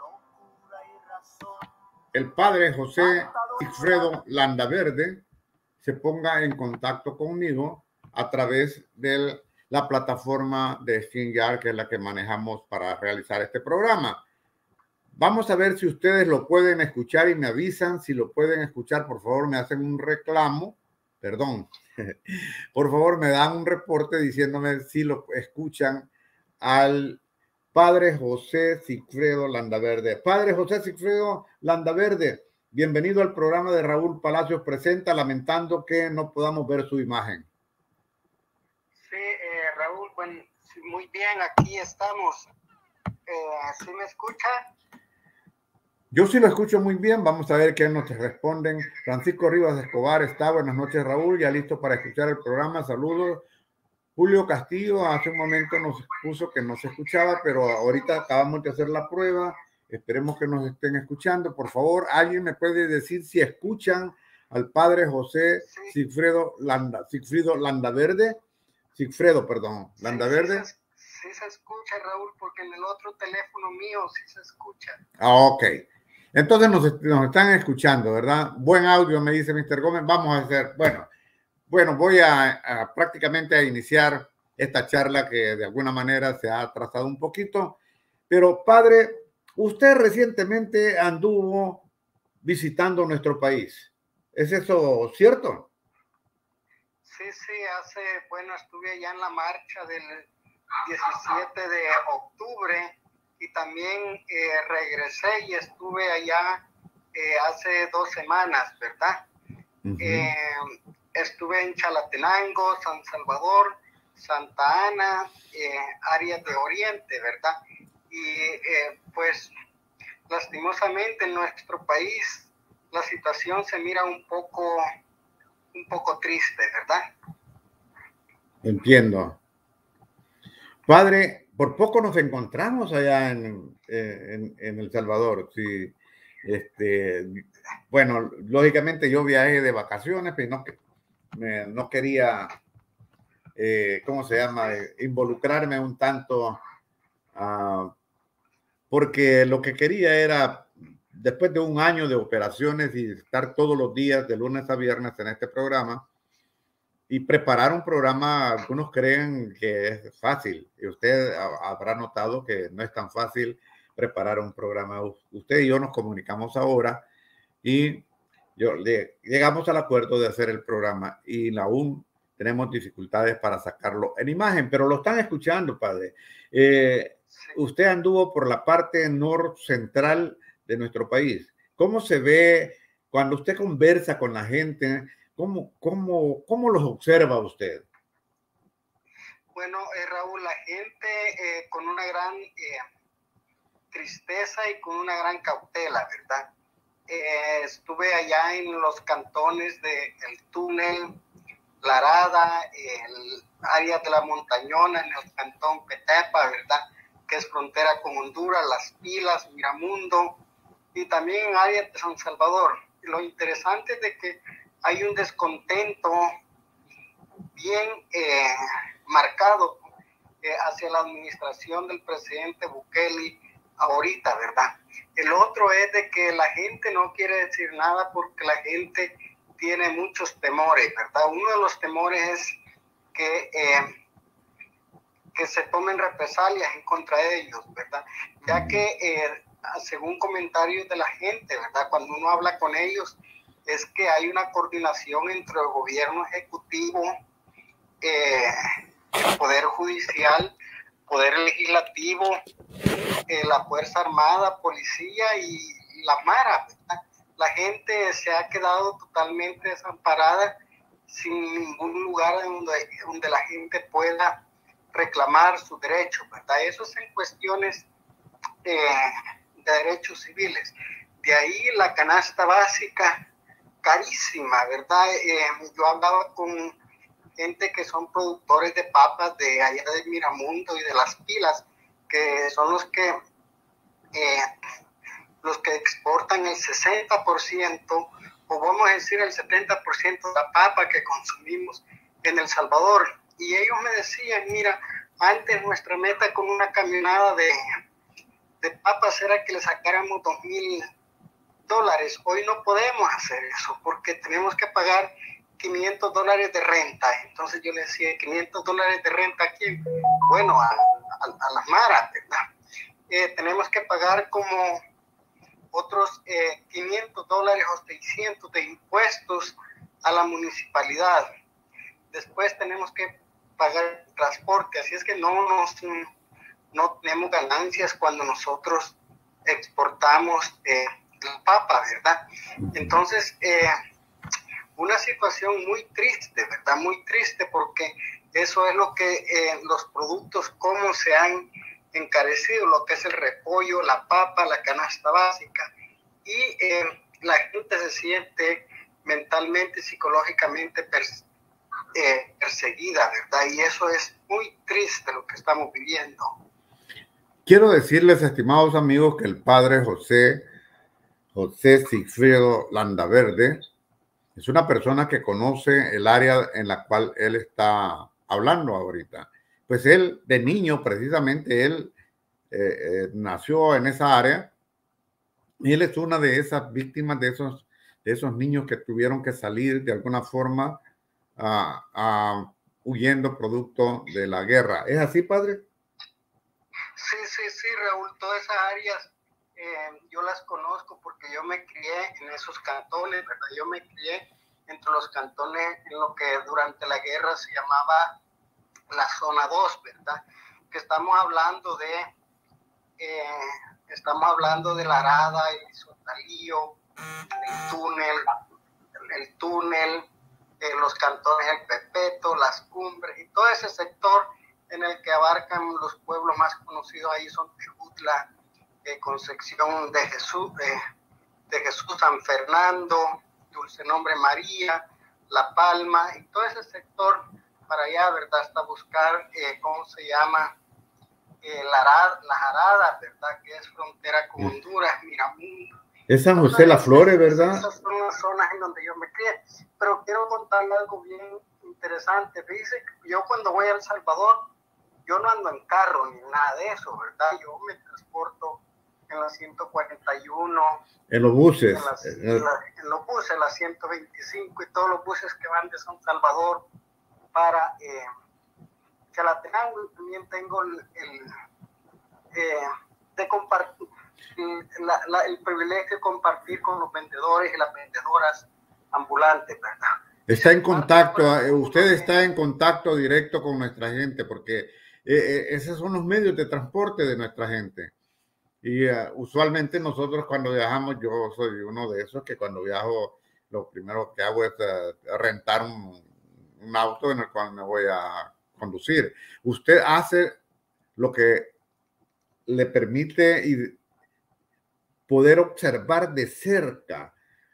el padre José Sigfredo Landaverde se ponga en contacto conmigo a través de la plataforma de StreamYard, que es la que manejamos para realizar este programa. Vamos a ver si ustedes lo pueden escuchar y me avisan. Si lo pueden escuchar, por favor, me hacen un reclamo. Perdón. Por favor, me dan un reporte diciéndome si lo escuchan al padre José Sigfredo Landaverde. Padre José Sigfredo Landaverde, bienvenido al programa de Raúl Palacios Presenta, lamentando que no podamos ver su imagen. Sí, eh, Raúl, bueno, muy bien, aquí estamos. Eh, ¿sí me escucha? Yo sí lo escucho muy bien. Vamos a ver qué nos responden. Francisco Rivas Escobar está. Buenas noches, Raúl. Ya listo para escuchar el programa. Saludos. Julio Castillo hace un momento nos puso que no se escuchaba, pero ahorita acabamos de hacer la prueba. Esperemos que nos estén escuchando. Por favor, ¿alguien me puede decir si escuchan al padre José Sí, Sigfredo Landa, Sigfrido Landaverde? Sigfredo, perdón, sí, Landaverde. sí se, sí se escucha, Raúl, porque en el otro teléfono mío sí se escucha. Ah, ok. Entonces nos, nos están escuchando, ¿verdad? Buen audio, me dice mister Gómez. Vamos a hacer, bueno, bueno, voy a, a prácticamente a iniciar esta charla que de alguna manera se ha atrasado un poquito. Pero, padre, usted recientemente anduvo visitando nuestro país. ¿Es eso cierto? Sí, sí, hace, bueno, estuve allá en la marcha del diecisiete de octubre y también eh, regresé y estuve allá eh, hace dos semanas, ¿verdad? Uh-huh. eh, estuve en Chalatenango, San Salvador, Santa Ana, eh, áreas de Oriente, ¿verdad? Y eh, pues lastimosamente en nuestro país la situación se mira un poco, un poco triste, ¿verdad? Entiendo. Padre, por poco nos encontramos allá en, en, en El Salvador. Sí, este, bueno, lógicamente yo viajé de vacaciones, pero no, me, no quería, eh, ¿cómo se llama?, involucrarme un tanto, uh, porque lo que quería era, después de un año de operaciones y estar todos los días, de lunes a viernes en este programa, y preparar un programa, algunos creen que es fácil, y usted habrá notado que no es tan fácil preparar un programa. Usted y yo nos comunicamos ahora y yo, le, llegamos al acuerdo de hacer el programa y aún tenemos dificultades para sacarlo en imagen, pero lo están escuchando, padre. Eh, usted anduvo por la parte norcentral de nuestro país. ¿Cómo se ve cuando usted conversa con la gente? ¿Cómo, cómo, cómo los observa usted? Bueno, eh, Raúl, la gente eh, con una gran eh, tristeza y con una gran cautela, ¿verdad? Eh, estuve allá en los cantones de El Túnel, La Arada, el área de la Montañona, en el cantón Petepa, ¿verdad? Que es frontera con Honduras, Las Pilas, Miramundo, y también en área de San Salvador. Y lo interesante es de que hay un descontento bien eh, marcado eh, hacia la administración del presidente Bukele ahorita, ¿verdad? El otro es de que la gente no quiere decir nada porque la gente tiene muchos temores, ¿verdad? Uno de los temores es que, eh, que se tomen represalias en contra de ellos, ¿verdad? Ya que eh, según comentarios de la gente, ¿verdad? Cuando uno habla con ellos, es que hay una coordinación entre el gobierno ejecutivo, eh, el poder judicial, poder legislativo, eh, la Fuerza Armada, policía y, y la Mara, ¿verdad? La gente se ha quedado totalmente desamparada, sin ningún lugar donde, donde la gente pueda reclamar sus derechos, ¿verdad? Eso es en cuestiones eh, de derechos civiles. De ahí la canasta básica, carísima, ¿verdad? Eh, yo hablaba con gente que son productores de papas de allá de Miramundo y de Las Pilas, que son los que eh, los que exportan el sesenta por ciento, o vamos a decir el setenta por ciento de la papa que consumimos en El Salvador. Y ellos me decían, mira, antes nuestra meta con una camionada de, de papas era que le sacáramos dos mil dólares. Hoy no podemos hacer eso porque tenemos que pagar quinientos dólares de renta. Entonces yo le decía, quinientos dólares de renta aquí, bueno, a, a, a las maras, ¿verdad? Eh, tenemos que pagar como otros eh, quinientos dólares o seiscientos de impuestos a la municipalidad. Después tenemos que pagar transporte, así es que no, nos, no tenemos ganancias cuando nosotros exportamos eh, la papa, ¿verdad? Entonces, eh, una situación muy triste, ¿verdad? Muy triste porque eso es lo que eh, los productos, cómo se han encarecido, lo que es el repollo, la papa, la canasta básica. y eh, la gente se siente mentalmente, psicológicamente pers eh, perseguida, ¿verdad? Y eso es muy triste lo que estamos viviendo. Quiero decirles, estimados amigos, que el padre José, José Sigfrido Landaverde, es una persona que conoce el área en la cual él está hablando ahorita. Pues él, de niño, precisamente, él eh, eh, nació en esa área y él es una de esas víctimas de esos, de esos niños que tuvieron que salir de alguna forma uh, uh, huyendo producto de la guerra. ¿Es así, padre? Sí, sí, sí, Raúl, todas esas áreas eh, yo las conozco porque yo me crié en esos cantones, ¿verdad? Yo me crié entre los cantones en lo que durante la guerra se llamaba la zona dos, ¿verdad? Que estamos hablando de, eh, estamos hablando de la Arada, el Isotalío, el túnel, el túnel, eh, los cantones El Pepeto, las Cumbres y todo ese sector en el que abarcan los pueblos más conocidos ahí son Tejutla, eh, Concepción de Jesús, eh, de Jesús, San Fernando, Dulce Nombre María, La Palma y todo ese sector para allá, ¿verdad? Hasta buscar, eh, ¿cómo se llama? Eh, la Arada, las Aradas, ¿verdad? Que es frontera con Honduras, Miramundo. Es San José Las Flores, ¿verdad? Esas son las zonas en donde yo me crié. Pero quiero contarle algo bien interesante. Dice, yo cuando voy a El Salvador, yo no ando en carro ni nada de eso, ¿verdad? Yo me transporto en la ciento cuarenta y uno. En los buses. En, las, en, la, en los buses, la ciento veinticinco y todos los buses que van de San Salvador para eh, Chalatenango. También tengo el, el eh, de compartir, la, la, el privilegio de compartir con los vendedores y las vendedoras ambulantes, ¿verdad? Está en contacto, usted está en contacto directo con nuestra gente, porque eh, esos son los medios de transporte de nuestra gente. Y uh, usualmente nosotros cuando viajamos, yo soy uno de esos que cuando viajo, lo primero que hago es uh, rentar un, un auto en el cual me voy a conducir. Usted hace lo que le permite y poder observar de cerca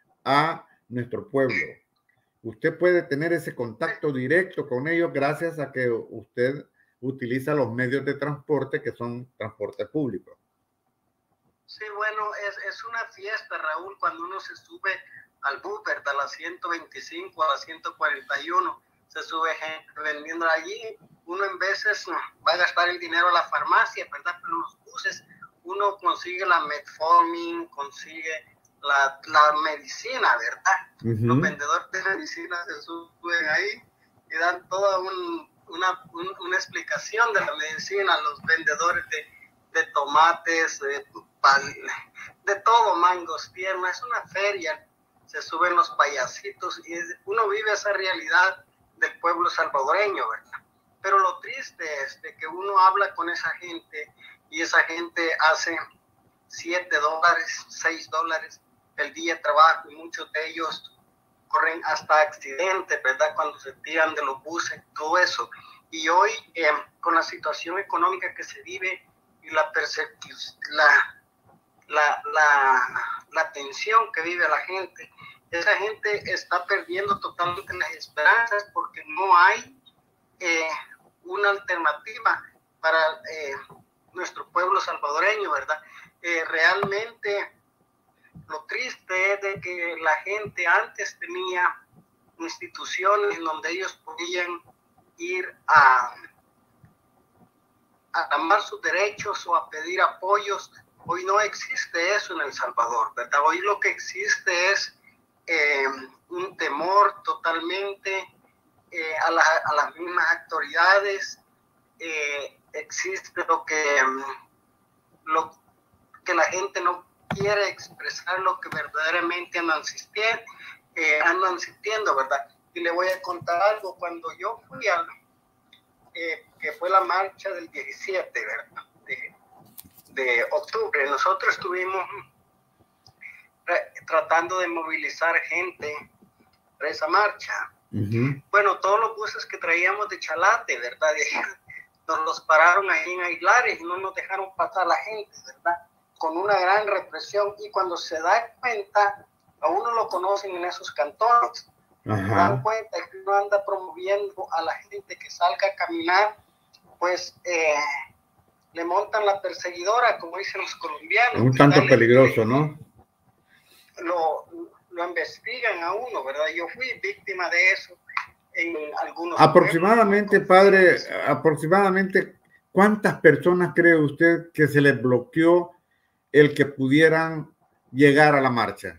a nuestro pueblo. Usted puede tener ese contacto directo con ellos gracias a que usted utiliza los medios de transporte que son transporte público. Sí, bueno, es, es una fiesta, Raúl, cuando uno se sube al bus, ¿verdad? A la ciento veinticinco, a la ciento cuarenta y uno, se sube gente vendiendo allí. Uno en veces va a gastar el dinero a la farmacia, ¿verdad? Pero en los buses uno consigue la metformin, consigue la, la medicina, ¿verdad? Uh-huh. Los vendedores de medicina se suben ahí y dan toda un, una, un, una explicación de la medicina. Los vendedores de, de tomates, de, de todo, mangos, tiernas, es una feria, se suben los payasitos y es, uno vive esa realidad del pueblo salvadoreño, ¿verdad? Pero lo triste es de que uno habla con esa gente y esa gente hace siete dólares, seis dólares el día de trabajo y muchos de ellos corren hasta accidentes, ¿verdad? Cuando se tiran de los buses, todo eso. Y hoy, eh, con la situación económica que se vive y la persecución, la, la, la, la tensión que vive la gente, esa gente está perdiendo totalmente las esperanzas porque no hay eh, una alternativa para eh, nuestro pueblo salvadoreño, ¿verdad? Eh, realmente lo triste es de que la gente antes tenía instituciones en donde ellos podían ir a, a tomar sus derechos o a pedir apoyos. Hoy no existe eso en El Salvador, ¿verdad? Hoy lo que existe es eh, un temor totalmente eh, a, la, a las mismas autoridades. Eh, existe lo que, lo que la gente no quiere expresar lo que verdaderamente andan insistiendo, eh, andan insistiendo, ¿verdad? Y le voy a contar algo. Cuando yo fui al, eh, que fue la marcha del diecisiete, ¿verdad? De, de octubre, nosotros estuvimos re, tratando de movilizar gente para esa marcha. Uh-huh. Bueno, todos los buses que traíamos de Chalate, ¿verdad? De, nos los pararon ahí en Aguilares y no nos dejaron pasar la gente, ¿verdad? con una gran represión, y cuando se da cuenta, a uno lo conocen en esos cantones, Ajá. se dan cuenta que uno anda promoviendo a la gente que salga a caminar, pues eh, le montan la perseguidora, como dicen los colombianos. Un tanto ¿verdad? peligroso, ¿no? Lo, lo investigan a uno, ¿verdad? Yo fui víctima de eso en algunos aproximadamente, pueblos. padre, aproximadamente, ¿cuántas personas cree usted que se les bloqueó el que pudieran llegar a la marcha?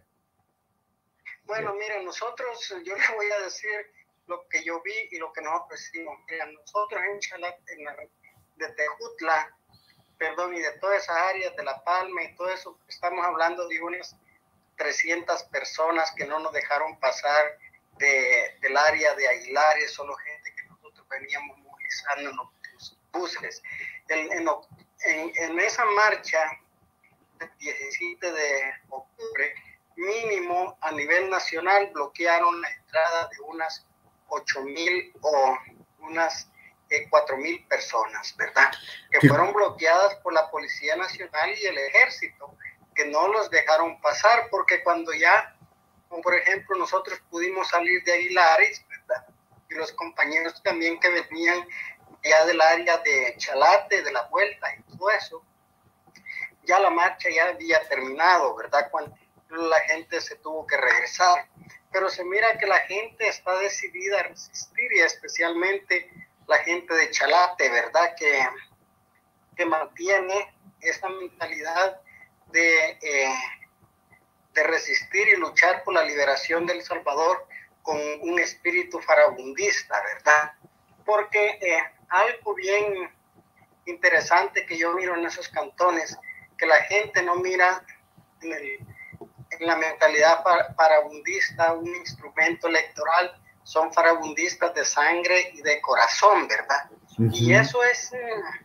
Bueno, mire, nosotros, yo le voy a decir lo que yo vi y lo que nosotros hicimos. Mira, nosotros en Chalat, en la, de Tejutla, perdón, y de todas esas áreas de La Palma y todo eso, estamos hablando de unas trescientas personas que no nos dejaron pasar de, del área de Aguilares, solo gente que nosotros veníamos movilizando en los buses. En, en, en, en esa marcha del diecisiete de octubre, mínimo a nivel nacional bloquearon la entrada de unas ocho mil o unas eh, cuatro mil personas, ¿verdad? Que Sí. fueron bloqueadas por la Policía Nacional y el Ejército, que no los dejaron pasar, porque cuando ya, como por ejemplo, nosotros pudimos salir de Aguilares, ¿verdad? Y los compañeros también que venían ya del área de Chalate, de la Vuelta y todo eso, ya la marcha ya había terminado, ¿verdad? Cuando la gente se tuvo que regresar. Pero se mira que la gente está decidida a resistir, y especialmente la gente de Chalate, ¿verdad? Que, que mantiene esa mentalidad de, eh, de resistir y luchar por la liberación de El Salvador con un espíritu farabundista, ¿verdad? Porque eh, algo bien interesante que yo miro en esos cantones, que la gente no mira en, el, en la mentalidad farabundista un instrumento electoral, son farabundistas de sangre y de corazón, ¿verdad? Uh-huh. Y eso es,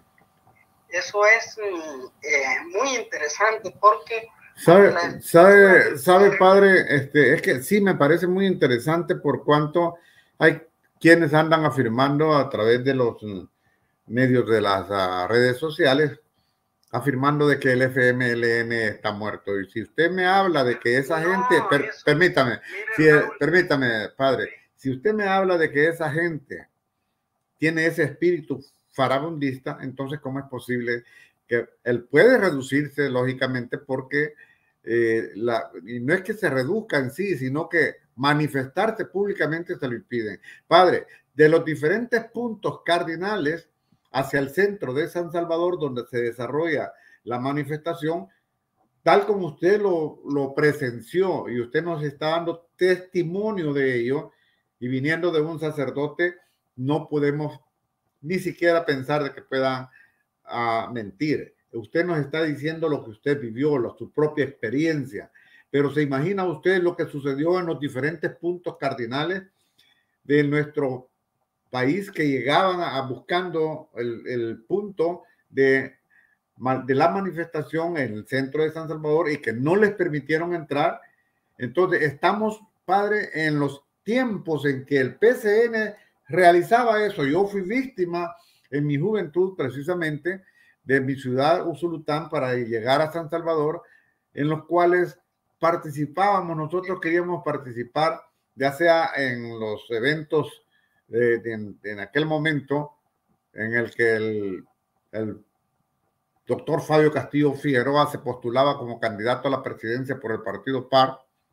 eso es eh, muy interesante porque... ¿Sabe, la, sabe, sabe padre? Este, es que sí me parece muy interesante por cuanto hay quienes andan afirmando a través de los medios de las uh, redes sociales, afirmando de que el F M L N está muerto. Y si usted me habla de que esa no, gente, per, eso, permítame, si, permítame, padre, si usted me habla de que esa gente tiene ese espíritu farabundista, entonces ¿cómo es posible que él puede reducirse lógicamente? Porque eh, la, y no es que se reduzca en sí, sino que manifestarse públicamente se lo impiden. Padre, de los diferentes puntos cardinales hacia el centro de San Salvador, donde se desarrolla la manifestación, tal como usted lo, lo presenció y usted nos está dando testimonio de ello, y viniendo de un sacerdote, no podemos ni siquiera pensar de que pueda uh, mentir. Usted nos está diciendo lo que usted vivió, lo, su propia experiencia, pero ¿se imagina usted lo que sucedió en los diferentes puntos cardinales de nuestro país que llegaban a, a buscando el, el punto de, de la manifestación en el centro de San Salvador y que no les permitieron entrar? Entonces estamos, padre, en los tiempos en que el P C N realizaba eso. Yo fui víctima en mi juventud precisamente de mi ciudad Usulután para llegar a San Salvador, en los cuales participábamos, nosotros queríamos participar, ya sea en los eventos de, de, de en aquel momento en el que el, el doctor Fabio Castillo Figueroa se postulaba como candidato a la presidencia por el partido P A R,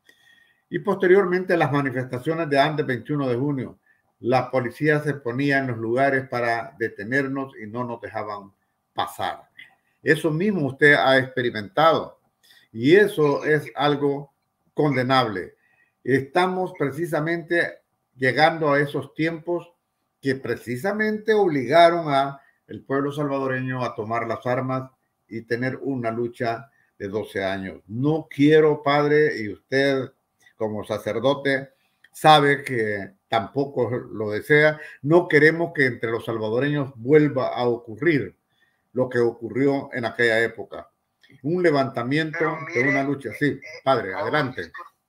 y posteriormente las manifestaciones de antes veintiuno de junio. La policía se ponía en los lugares para detenernos y no nos dejaban pasar. Eso mismo usted ha experimentado y eso es algo condenable. Estamos precisamente llegando a esos tiempos que precisamente obligaron a el pueblo salvadoreño a tomar las armas y tener una lucha de doce años. No quiero, padre, y usted como sacerdote sabe que tampoco lo desea, no queremos que entre los salvadoreños vuelva a ocurrir lo que ocurrió en aquella época. Un levantamiento mire, de una lucha. Sí, padre, eh, adelante.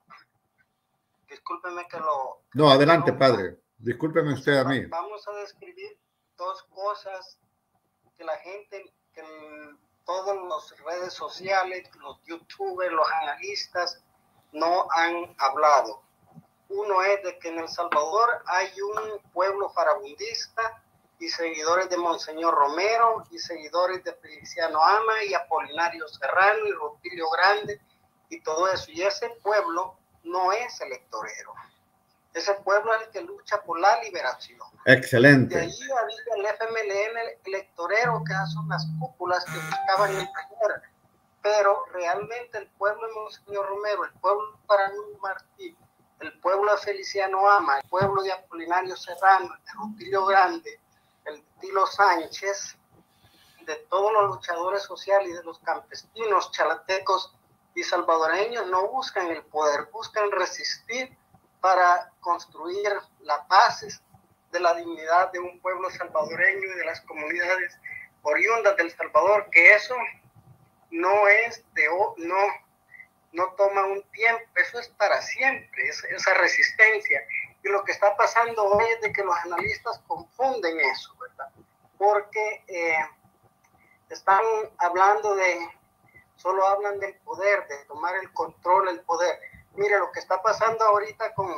Discúlpeme que lo... Que no, adelante, lo, padre. Discúlpeme usted a mí. Vamos a describir dos cosas que la gente, que el todas las redes sociales, los youtubers, los analistas no han hablado. Uno es de que en El Salvador hay un pueblo farabundista y seguidores de Monseñor Romero y seguidores de Feliciano Ama y Apolinario Serrano y Rutilio Grande y todo eso. Y ese pueblo no es electorero. Ese pueblo es el que lucha por la liberación. Excelente. De ahí había el F M L N electorero, que son las cúpulas que buscaban el poder. Pero realmente el pueblo de Monseñor Romero, el pueblo de Paranudo Martí, el pueblo de Feliciano Ama, el pueblo de Apolinario Serrano, el de Rutilio Grande, el Tilo Sánchez, de todos los luchadores sociales y de los campesinos, chalatecos y salvadoreños, no buscan el poder, buscan resistir para construir la paz de la dignidad de un pueblo salvadoreño y de las comunidades oriundas del Salvador, que eso no es de no, no toma un tiempo, eso es para siempre, es, esa resistencia. Y lo que está pasando hoy es de que los analistas confunden eso, ¿verdad? Porque eh, están hablando de, solo hablan del poder, de tomar el control, el poder. Mire, lo que está pasando ahorita con,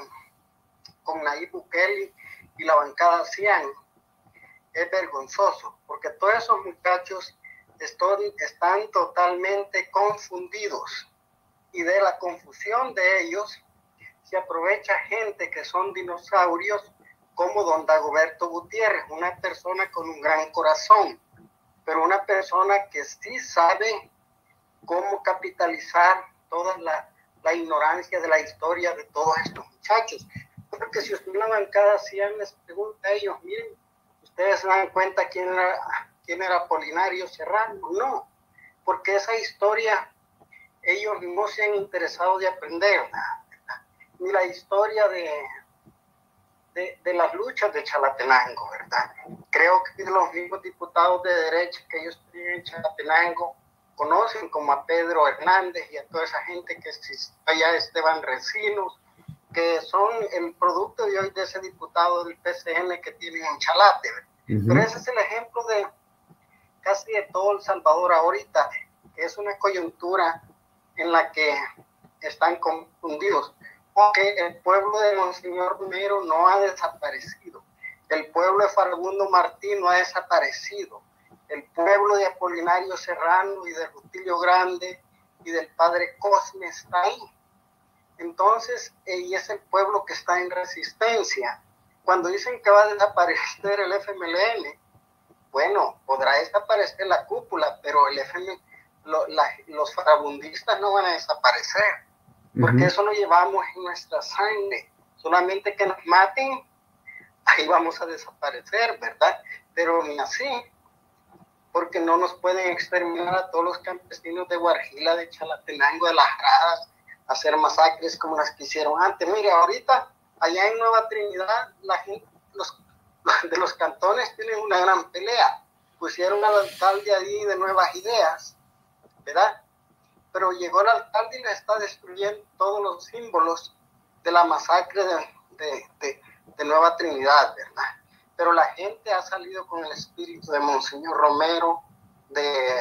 con Nayib Bukele y la bancada Cian es vergonzoso, porque todos esos muchachos están, están totalmente confundidos, y de la confusión de ellos se aprovecha gente que son dinosaurios como don Dagoberto Gutiérrez, una persona con un gran corazón, pero una persona que sí sabe cómo capitalizar toda la la ignorancia de la historia de todos estos muchachos. Porque si usted en la bancada Cian les pregunta a ellos, miren, ¿ustedes se dan cuenta quién era, quién era Apolinario Serrano? No, porque esa historia ellos no se han interesado de aprenderla. Ni la historia de, de, de las luchas de Chalatenango, ¿verdad? Creo que los mismos diputados de derecha que ellos tienen en Chalatenango conocen como a Pedro Hernández y a toda esa gente que existe allá, Esteban Recinos, que son el producto de hoy de ese diputado del P C N que tienen en Chalate. Uh-huh. Pero ese es el ejemplo de casi de todo El Salvador ahorita, que es una coyuntura en la que están confundidos, porque el pueblo de Monseñor Romero no ha desaparecido, el pueblo de Farabundo Martí no ha desaparecido, el pueblo de Apolinario Serrano y de Rutilio Grande y del padre Cosme está ahí. Entonces, y es el pueblo que está en resistencia. Cuando dicen que va a desaparecer el F M L N, bueno, podrá desaparecer la cúpula, pero el F M, lo, la, los farabundistas no van a desaparecer, porque uh-huh. eso lo llevamos en nuestra sangre. Solamente que nos maten, ahí vamos a desaparecer, ¿verdad? Pero ni así, porque no nos pueden exterminar a todos los campesinos de Guarjila, de Chalatenango, de Las Gradas, hacer masacres como las que hicieron antes. Mire, ahorita allá en Nueva Trinidad, la gente, los, de los cantones tienen una gran pelea. Pusieron al alcalde ahí de Nuevas Ideas, ¿verdad? Pero llegó el alcalde y le está destruyendo todos los símbolos de la masacre de, de, de, de Nueva Trinidad, ¿verdad? Pero la gente ha salido con el espíritu de Monseñor Romero, de,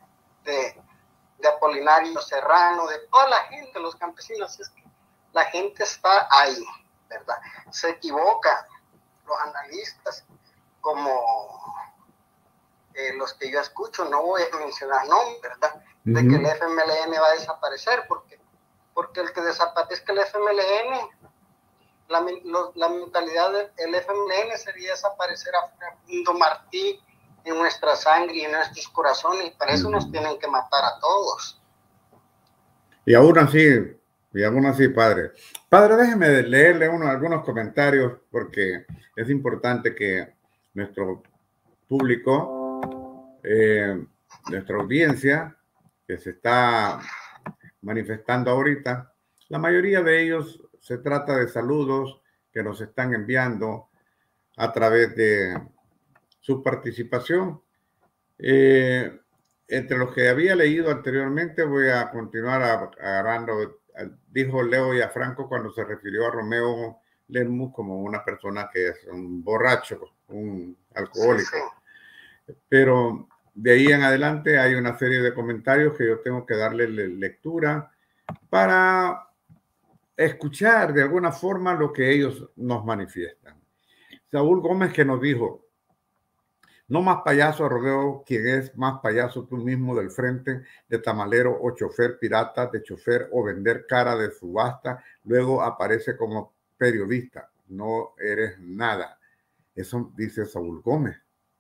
de, de Apolinario Serrano, de toda la gente, los campesinos. Es que la gente está ahí, ¿verdad? Se equivocan los analistas, como eh, los que yo escucho, no voy a mencionar nombres, ¿verdad? Uh-huh. De que el F M L N va a desaparecer, porque, porque el que desaparezca el F M L N... La, lo, la mentalidad del F M L N sería desaparecer a Farabundo Martí en nuestra sangre y en nuestros corazones, y para eso nos tienen que matar a todos. Y aún así, y aún así, padre. Padre, déjeme leerle uno, algunos comentarios, porque es importante que nuestro público, eh, nuestra audiencia, que se está manifestando ahorita, la mayoría de ellos se trata de saludos que nos están enviando a través de su participación. Eh, entre los que había leído anteriormente, voy a continuar agarrando, dijo Leo Villafranco cuando se refirió a Romeo Lemus como una persona que es un borracho, un alcohólico. Sí, sí. Pero de ahí en adelante hay una serie de comentarios que yo tengo que darle lectura para escuchar de alguna forma lo que ellos nos manifiestan. Saúl Gómez, que nos dijo: no más payaso, rodeo, quien es más payaso tú mismo del frente de tamalero o chofer pirata, de chofer o vender cara de subasta, luego aparece como periodista. No eres nada. Eso dice Saúl Gómez.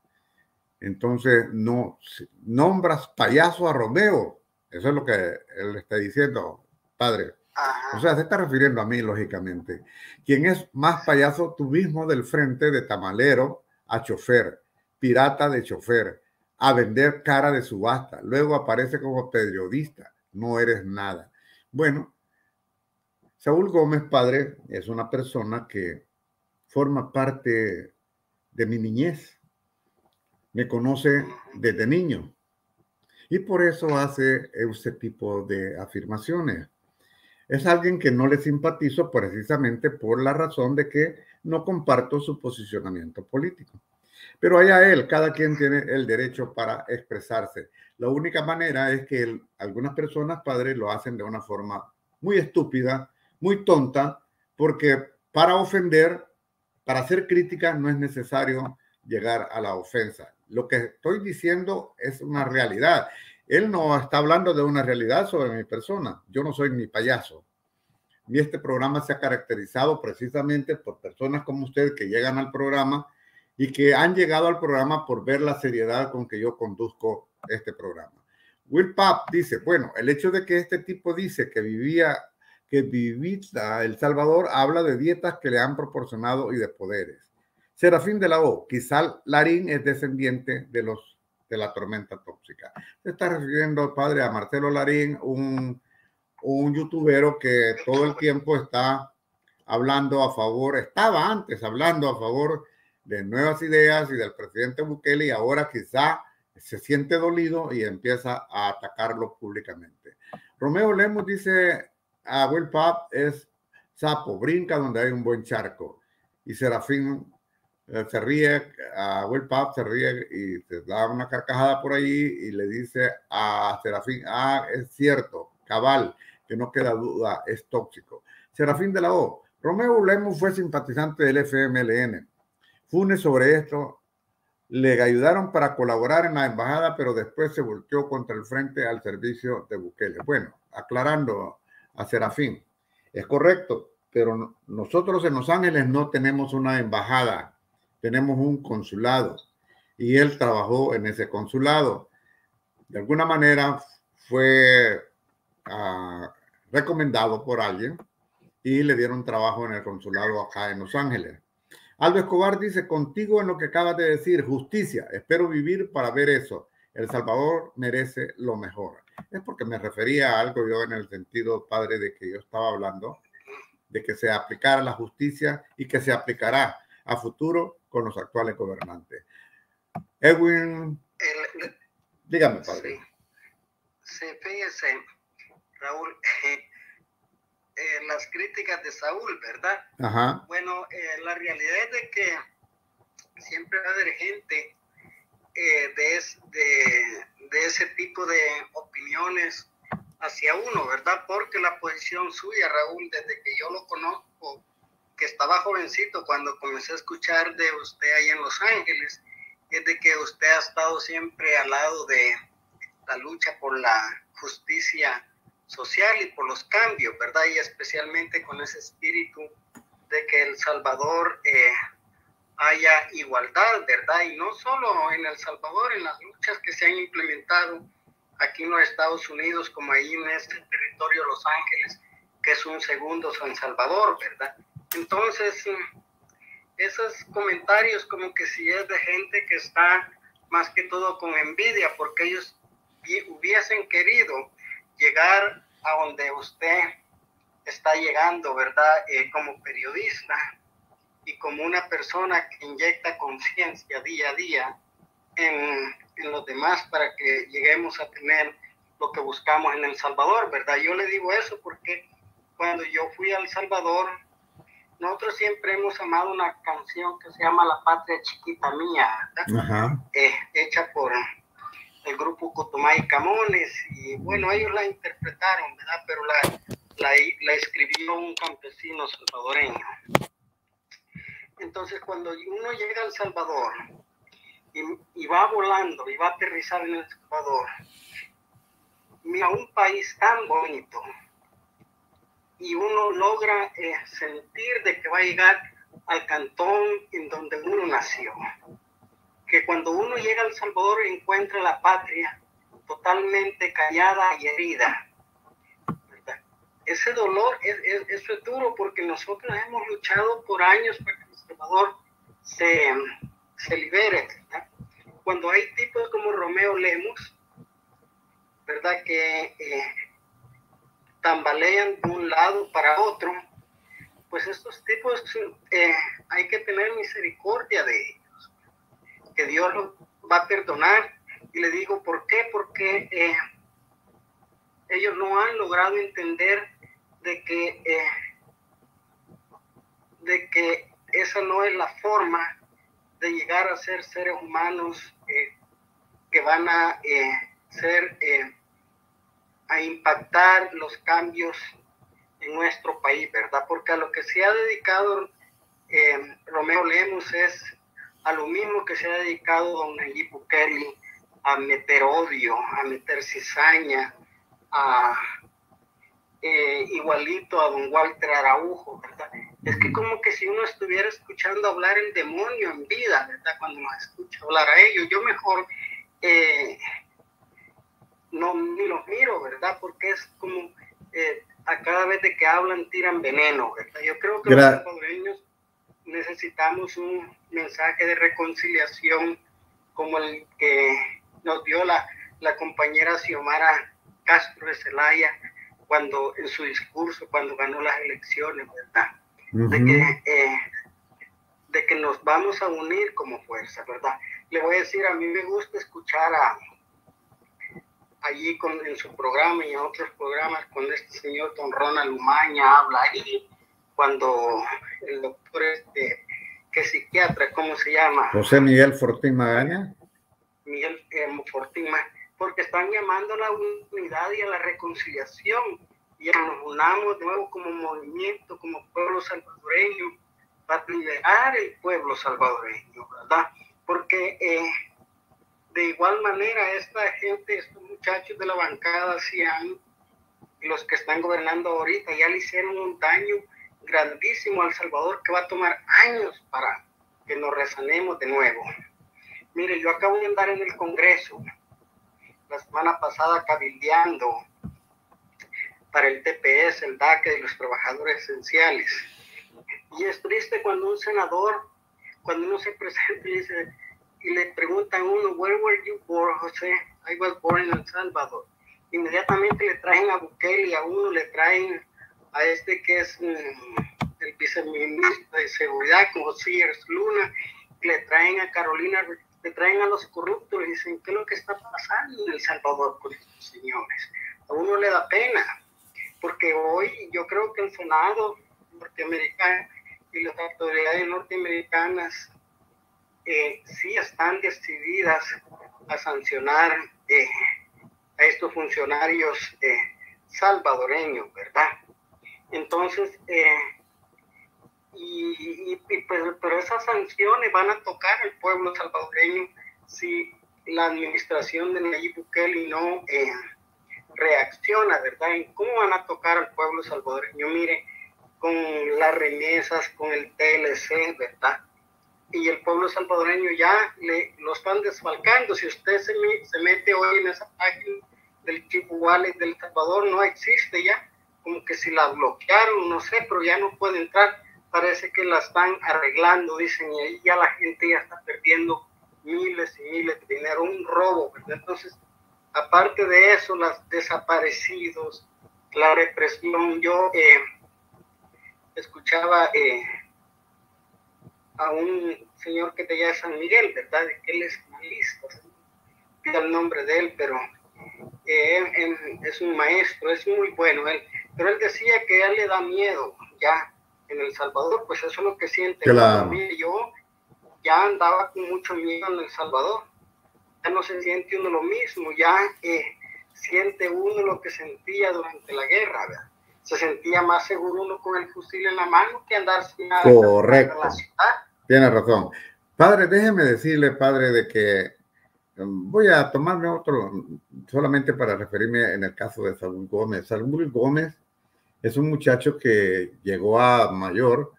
Entonces, no nombras payaso a Romeo. Eso es lo que él está diciendo, padre. Ajá. O sea, se está refiriendo a mí, lógicamente. Quien es más payaso tú mismo del frente de tamalero a chofer, pirata de chofer, a vender cara de subasta. Luego aparece como periodista. No eres nada. Bueno, Saúl Gómez, padre, es una persona que forma parte de mi niñez. Me conoce desde niño y por eso hace ese tipo de afirmaciones. Es alguien que no le simpatizo precisamente por la razón de que no comparto su posicionamiento político. Pero allá él, cada quien tiene el derecho para expresarse. La única manera es que el, algunas personas, padres, lo hacen de una forma muy estúpida, muy tonta, porque para ofender, para hacer crítica, no es necesario llegar a la ofensa. Lo que estoy diciendo es una realidad. Él no está hablando de una realidad sobre mi persona. Yo no soy ni payaso. Y este programa se ha caracterizado precisamente por personas como usted que llegan al programa y que han llegado al programa por ver la seriedad con que yo conduzco este programa. Will Papp dice, bueno, el hecho de que este tipo dice que vivía, que vivía El Salvador, habla de dietas que le han proporcionado y de poderes. Serafín de la O, quizá Larín es descendiente de los de la tormenta tóxica. Se está refiriendo, padre, a Marcelo Larín, un, un youtubero que todo el tiempo está hablando a favor, estaba antes hablando a favor de nuevas ideas y del presidente Bukele, y ahora quizá se siente dolido y empieza a atacarlo públicamente. Romeo Lemos dice, a Will Papp es sapo, brinca donde hay un buen charco. Y Serafín se ríe, a Will Papp se ríe y se da una carcajada por ahí y le dice a Serafín, ah, es cierto, cabal, que no queda duda, es tóxico. Serafín de la O, Romeo Lemos fue simpatizante del F M L N. Funes sobre esto, le ayudaron para colaborar en la embajada, pero después se volteó contra el frente al servicio de Bukele. Bueno, aclarando a Serafín, es correcto, pero nosotros en Los Ángeles no tenemos una embajada, tenemos un consulado y él trabajó en ese consulado. De alguna manera fue uh, recomendado por alguien y le dieron trabajo en el consulado acá en Los Ángeles. Aldo Escobar dice, contigo en lo que acabas de decir, justicia, espero vivir para ver eso. El Salvador merece lo mejor. Es porque me refería a algo yo en el sentido, padre, de que yo estaba hablando, de que se aplicara la justicia y que se aplicará a futuro con los actuales gobernantes. Edwin, el, el, dígame, padre. Sí, sí, fíjese, Raúl, eh, eh, las críticas de Saúl, ¿verdad? Ajá. Bueno, eh, la realidad es de que siempre va a haber gente eh, de, es, de, de ese tipo de opiniones hacia uno, ¿verdad? Porque la posición suya, Raúl, desde que yo lo conozco, que estaba jovencito, cuando comencé a escuchar de usted ahí en Los Ángeles, es de que usted ha estado siempre al lado de la lucha por la justicia social y por los cambios, ¿verdad? Y especialmente con ese espíritu de que El Salvador eh, haya igualdad, ¿verdad? Y no solo en El Salvador, en las luchas que se han implementado aquí en los Estados Unidos, como ahí en este territorio Los Ángeles, que es un segundo San Salvador, ¿verdad? Entonces, esos comentarios como que si es de gente que está más que todo con envidia, porque ellos hubiesen querido llegar a donde usted está llegando, ¿verdad? Eh, como periodista y como una persona que inyecta conciencia día a día en, en los demás para que lleguemos a tener lo que buscamos en El Salvador, ¿verdad? Yo le digo eso porque cuando yo fui a El Salvador, nosotros siempre hemos amado una canción que se llama La Patria Chiquita Mía, ¿verdad? Ajá. Eh, hecha por el grupo Cotomay Camones, y bueno, ellos la interpretaron, ¿verdad? Pero la, la, la escribió un campesino salvadoreño. Entonces, cuando uno llega a El Salvador y, y va volando y va a aterrizar en El Salvador, mira, un país tan bonito, y uno logra eh, sentir de que va a llegar al cantón en donde uno nació. Que cuando uno llega a El Salvador encuentra la patria totalmente callada y herida, ¿verdad? Ese dolor, es, es, eso es duro, porque nosotros hemos luchado por años para que El Salvador se, se libere, ¿verdad? Cuando hay tipos como Romeo Lemus, ¿verdad? Que eh, tambalean de un lado para otro, pues estos tipos eh, hay que tener misericordia de ellos, que Dios los va a perdonar. Y le digo, ¿por qué? Porque eh, ellos no han logrado entender de que, eh, de que esa no es la forma de llegar a ser seres humanos eh, que van a eh, ser, eh, a impactar los cambios en nuestro país, ¿verdad? Porque a lo que se ha dedicado eh, Romeo Lemus es a lo mismo que se ha dedicado don Nayib Bukele, a meter odio, a meter cizaña, a eh, igualito a don Walter Araujo, ¿verdad? Es que como que si uno estuviera escuchando hablar el demonio en vida, ¿verdad? Cuando nos escucha hablar a ellos, yo mejor eh, no ni los miro, ¿verdad? Porque es como eh, a cada vez de que hablan tiran veneno, ¿verdad? Yo creo que Gra- los salvadoreños necesitamos un mensaje de reconciliación como el que nos dio la, la compañera Xiomara Castro de Zelaya cuando en su discurso, cuando ganó las elecciones, ¿verdad? Uh-huh. De que eh, de que nos vamos a unir como fuerza, ¿verdad? Le voy a decir, a mí me gusta escuchar a allí con, en su programa y en otros programas, cuando este señor don Ronald Umaña habla ahí, cuando el doctor este, que es psiquiatra, ¿cómo se llama? José Miguel Fortín Magaña. Miguel eh, Fortín Magaña, porque están llamando a la unidad y a la reconciliación, y a que nos unamos de nuevo como movimiento, como pueblo salvadoreño, para liberar el pueblo salvadoreño, ¿verdad? Porque eh, de igual manera esta gente, estos muchachos de la bancada Cian, y los que están gobernando ahorita, ya le hicieron un daño grandísimo a El Salvador que va a tomar años para que nos resanemos de nuevo. Mire, yo acabo de andar en el Congreso la semana pasada cabildeando para el T P S, el D A C de los trabajadores esenciales. Y es triste cuando un senador, cuando uno se presenta y, dice, y le preguntan a uno, where were you born, José? I was born in El Salvador. Inmediatamente le traen a Bukele y a uno le traen a este que es um, el viceministro de Seguridad, como Sears Luna, le traen a Carolina, le traen a los corruptos y dicen, ¿qué es lo que está pasando en El Salvador con estos señores? A uno le da pena, porque hoy yo creo que el Senado norteamericano y las autoridades norteamericanas eh, sí están decididas a sancionar eh, a estos funcionarios eh, salvadoreños, ¿verdad? Entonces, eh, y, y, y pues, pero esas sanciones van a tocar al pueblo salvadoreño si la administración de Nayib Bukele no eh, reacciona, ¿verdad? ¿En cómo van a tocar al pueblo salvadoreño? Mire, con las remesas, con el T L C, ¿verdad? Y el pueblo salvadoreño ya le, lo están desfalcando. Si usted se, se mete hoy en esa página del Chip Wallet del Salvador, no existe ya, como que si la bloquearon, no sé, pero ya no puede entrar. Parece que la están arreglando, dicen, y ahí ya la gente ya está perdiendo miles y miles de dinero, un robo, ¿verdad? Entonces, aparte de eso, los desaparecidos, la represión, yo eh, escuchaba eh, a un señor que te llama San Miguel, ¿verdad? Que él es analista, no el nombre de él, pero eh, él, él es un maestro, es muy bueno él, pero él decía que a él le da miedo ya en El Salvador, pues eso es lo que siente. Claro. Yo ya andaba con mucho miedo en El Salvador, ya no se siente uno lo mismo, ya eh, siente uno lo que sentía durante la guerra, ¿verdad? Se sentía más seguro uno con el fusil en la mano que andar sin nada. Correcto. En la ciudad. Tiene razón. Padre, déjeme decirle, padre, de que um, voy a tomarme otro, solamente para referirme en el caso de Saúl Gómez. Saúl Gómez es un muchacho que llegó a mayor,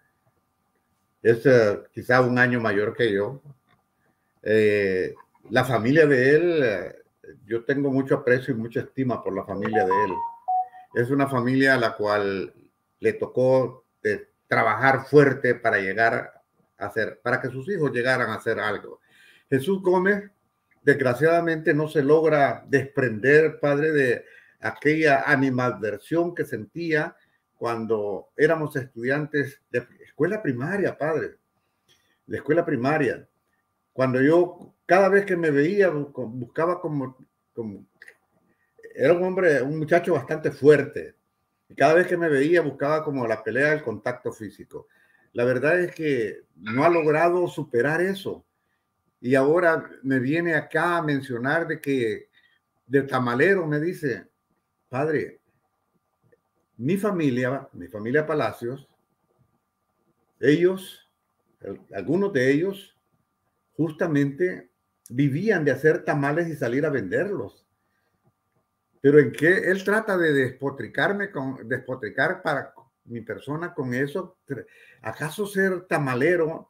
es uh, quizá un año mayor que yo. Eh, la familia de él, yo tengo mucho aprecio y mucha estima por la familia de él. Es una familia a la cual le tocó de trabajar fuerte para llegar a hacer, para que sus hijos llegaran a hacer algo. Jesús Gómez, desgraciadamente, no se logra desprender, padre, de aquella animadversión que sentía cuando éramos estudiantes de escuela primaria, padre, de escuela primaria. Cuando yo, cada vez que me veía, buscaba como, como era un hombre, un muchacho bastante fuerte. Y cada vez que me veía buscaba como la pelea del contacto físico. La verdad es que no ha logrado superar eso. Y ahora me viene acá a mencionar de que de tamalero me dice, padre, mi familia, mi familia Palacios, ellos, algunos de ellos, justamente vivían de hacer tamales y salir a venderlos. Pero en qué él trata de despotricarme, con, despotricar para mi persona con eso. ¿Acaso ser tamalero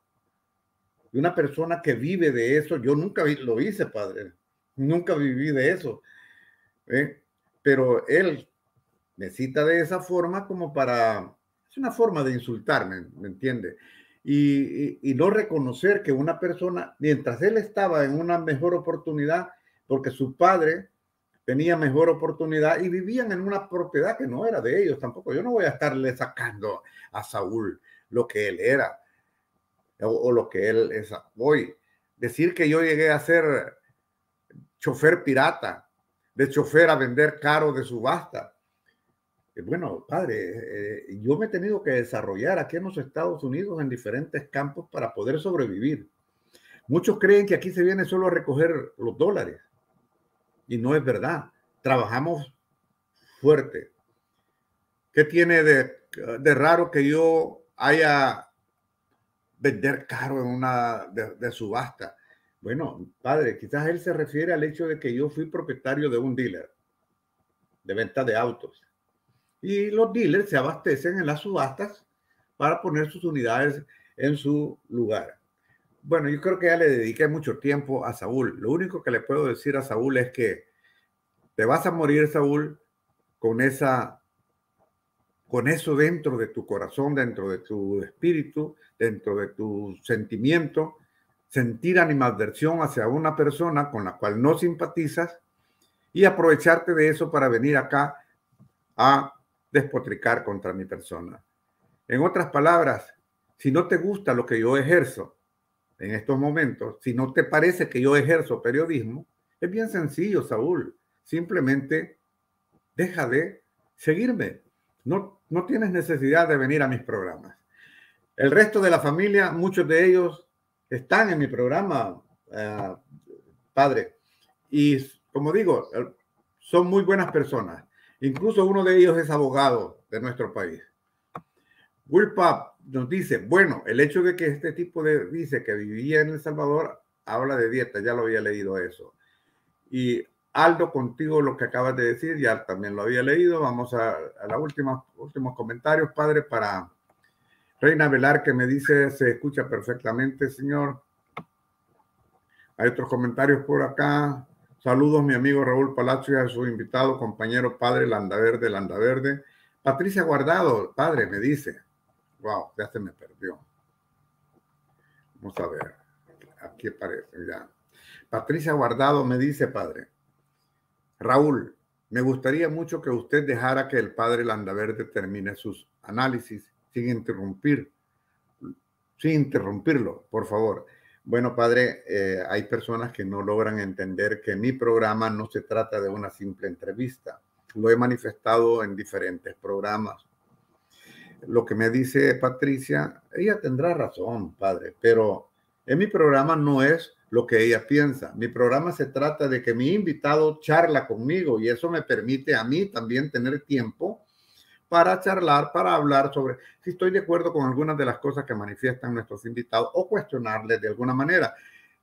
de una persona que vive de eso? Yo nunca lo hice, padre. Nunca viví de eso. ¿eh? Pero él me cita de esa forma como para... Es una forma de insultarme, ¿me entiende? Y, y, y no reconocer que una persona, mientras él estaba en una mejor oportunidad, porque su padre tenía mejor oportunidad y vivían en una propiedad que no era de ellos tampoco. Yo no voy a estarle sacando a Saúl lo que él era o, o lo que él es hoy. Decir que yo llegué a ser chofer pirata, de chofer a vender caro de subasta. Bueno, padre, eh, yo me he tenido que desarrollar aquí en los Estados Unidos en diferentes campos para poder sobrevivir. Muchos creen que aquí se viene solo a recoger los dólares. Y no es verdad. Trabajamos fuerte. ¿Qué tiene de, de raro que yo haya vender caro en una de, de subasta? Bueno, padre, quizás él se refiere al hecho de que yo fui propietario de un dealer de venta de autos. Y los dealers se abastecen en las subastas para poner sus unidades en su lugar. Bueno, yo creo que ya le dediqué mucho tiempo a Saúl. Lo único que le puedo decir a Saúl es que te vas a morir, Saúl, con esa, con eso dentro de tu corazón, dentro de tu espíritu, dentro de tu sentimiento, sentir animadversión hacia una persona con la cual no simpatizas y aprovecharte de eso para venir acá a despotricar contra mi persona. En otras palabras, si no te gusta lo que yo ejerzo en estos momentos, si no te parece que yo ejerzo periodismo, es bien sencillo, Saúl. Simplemente deja de seguirme. No, no tienes necesidad de venir a mis programas. El resto de la familia, muchos de ellos están en mi programa, uh, padre. Y como digo, son muy buenas personas. Incluso uno de ellos es abogado de nuestro país. Will Pap nos dice, bueno, el hecho de que este tipo de, dice que vivía en El Salvador, habla de dieta, ya lo había leído eso. Y Aldo, contigo lo que acabas de decir, ya también lo había leído. Vamos a, a los últimos, últimos comentarios, padre, para Reina Velar, que me dice, se escucha perfectamente, señor. Hay otros comentarios por acá. Saludos, mi amigo Raúl Palacio, y a su invitado, compañero, padre Landaverde, Landaverde. Patricia Guardado, padre, me dice. Wow, ya se me perdió. Vamos a ver. Aquí aparece ya. Patricia Guardado me dice, padre. Raúl, me gustaría mucho que usted dejara que el padre Landaverde termine sus análisis sin interrumpir, sin interrumpirlo, por favor. Bueno, padre, eh, hay personas que no logran entender que mi programa no se trata de una simple entrevista. Lo he manifestado en diferentes programas. Lo que me dice Patricia, ella tendrá razón, padre, pero en mi programa no es lo que ella piensa. Mi programa se trata de que mi invitado charla conmigo y eso me permite a mí también tener tiempo para charlar, para hablar sobre si estoy de acuerdo con algunas de las cosas que manifiestan nuestros invitados o cuestionarles de alguna manera.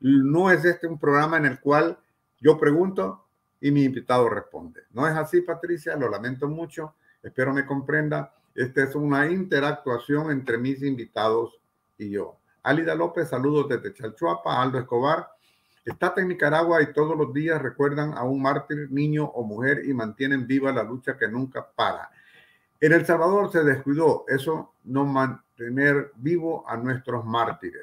No es este un programa en el cual yo pregunto y mi invitado responde. No es así, Patricia, lo lamento mucho, espero me comprenda. Esta es una interactuación entre mis invitados y yo. Álida López, saludos desde Chalchuapa. Aldo Escobar, está en Nicaragua y todos los días recuerdan a un mártir, niño o mujer, y mantienen viva la lucha que nunca para. En El Salvador se descuidó eso, no mantener vivo a nuestros mártires.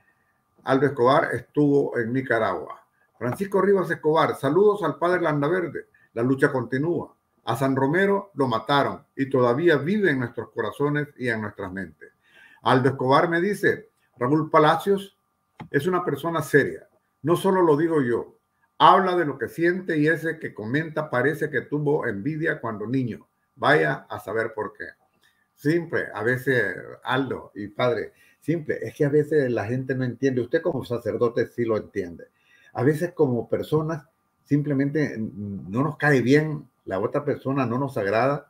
Aldo Escobar estuvo en Nicaragua. Francisco Rivas Escobar, saludos al padre Landaverde. La lucha continúa. A San Romero lo mataron y todavía vive en nuestros corazones y en nuestras mentes. Aldo Escobar me dice, Raúl Palacios es una persona seria. No solo lo digo yo. Habla de lo que siente y ese que comenta parece que tuvo envidia cuando niño. Vaya a saber por qué. Simple, a veces, Aldo y padre, simple, es que a veces la gente no entiende. Usted como sacerdote sí lo entiende. A veces como personas simplemente no nos cae bien, la otra persona no nos agrada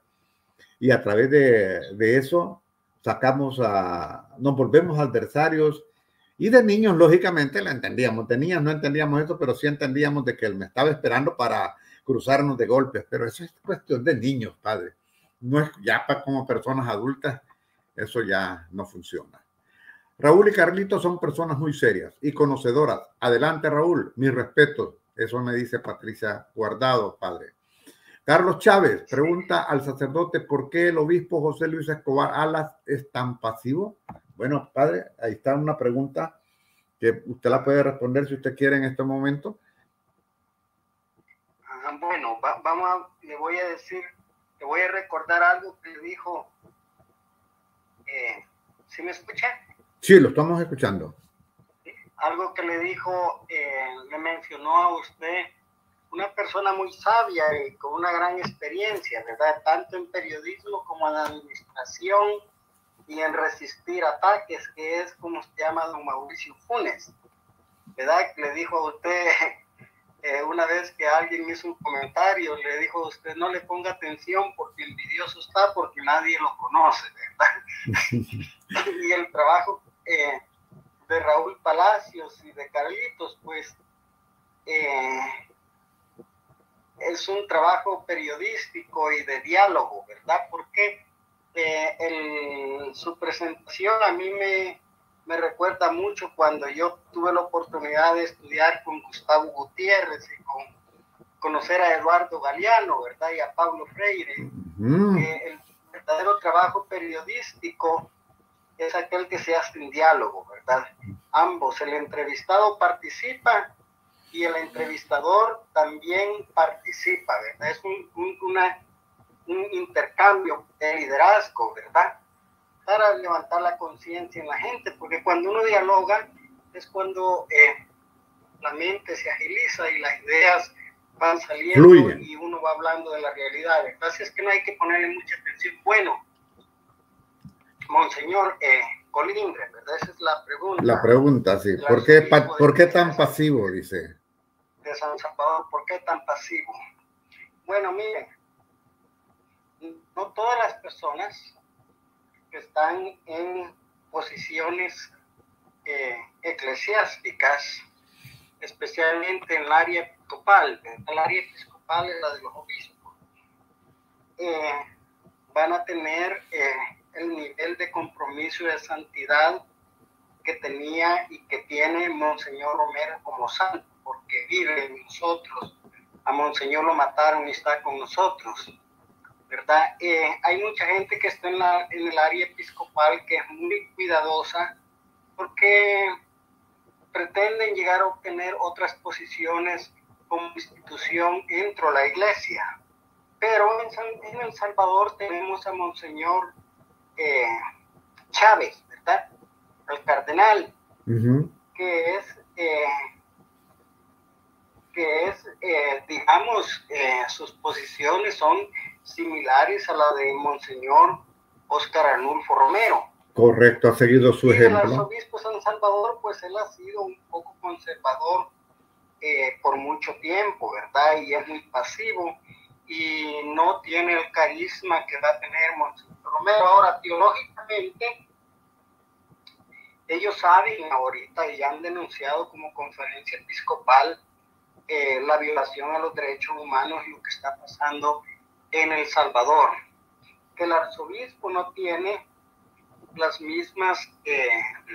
y a través de, de eso sacamos a, nos volvemos adversarios. Y de niños, lógicamente, la entendíamos. De niños no entendíamos eso, pero sí entendíamos de que él me estaba esperando para cruzarnos de golpes. Pero eso es cuestión de niños, padre. No es ya para como personas adultas, eso ya no funciona. Raúl y Carlitos son personas muy serias y conocedoras. Adelante, Raúl. Mi respeto. Eso me dice Patricia Guardado, padre. Carlos Chávez pregunta al sacerdote por qué el obispo José Luis Escobar Alas es tan pasivo. Bueno, padre, ahí está una pregunta que usted la puede responder si usted quiere en este momento. Ah, bueno, va, vamos a, le voy a decir, le voy a recordar algo que dijo. Eh, ¿Sí me escucha? Sí, lo estamos escuchando. Algo que le dijo, eh, le mencionó a usted, una persona muy sabia y con una gran experiencia, ¿verdad? Tanto en periodismo como en administración y en resistir ataques, que es como se llama don Mauricio Funes, ¿verdad? Le dijo a usted, eh, una vez que alguien hizo un comentario, le dijo a usted, no le ponga atención porque envidioso está, porque nadie lo conoce, ¿verdad? Y el trabajo eh, de Raúl Palacios y de Carlitos, pues, eh, es un trabajo periodístico y de diálogo, ¿verdad? Porque eh, el, su presentación a mí me, me recuerda mucho cuando yo tuve la oportunidad de estudiar con Gustavo Gutiérrez y con conocer a Eduardo Galeano, ¿verdad? Y a Pablo Freire. Mm. Eh, el verdadero trabajo periodístico es aquel que se hace en diálogo, ¿verdad? Ambos, el entrevistado participa y el entrevistador también participa, ¿verdad? Es un, un, una, un intercambio de liderazgo, ¿verdad? Para levantar la conciencia en la gente, porque cuando uno dialoga es cuando eh, la mente se agiliza y las ideas van saliendo Fluyen. Y uno va hablando de la realidad, ¿verdad? Así es que no hay que ponerle mucha atención. Bueno, Monseñor eh, Colindre, ¿verdad? Esa es la pregunta. La pregunta, sí. ¿Por qué, pa, ¿por qué tan pasivo, dice? De San Salvador, ¿por qué tan pasivo? Bueno, miren, no todas las personas que están en posiciones eh, eclesiásticas, especialmente en el área episcopal, el área episcopal es la de los obispos, eh, van a tener eh, el nivel de compromiso y de santidad que tenía y que tiene Monseñor Romero como santo, porque vive en nosotros. A Monseñor lo mataron y está con nosotros, ¿verdad? Eh, hay mucha gente que está en, la, en el área episcopal que es muy cuidadosa porque pretenden llegar a obtener otras posiciones como institución dentro de la iglesia. Pero en, San, en El Salvador tenemos a Monseñor eh, Chávez, ¿verdad? El cardenal, uh-huh. que es... Eh, que es, eh, digamos, eh, sus posiciones son similares a la de Monseñor Óscar Arnulfo Romero, Correcto, ha seguido su y ejemplo. El arzobispo San Salvador, pues él ha sido un poco conservador eh, por mucho tiempo, ¿verdad? Y es muy pasivo y no tiene el carisma que va a tener Monseñor Romero. Ahora, teológicamente, ellos saben ahorita y han denunciado como conferencia episcopal eh, la violación a los derechos humanos y lo que está pasando en El Salvador. Que el arzobispo no tiene las mismas eh,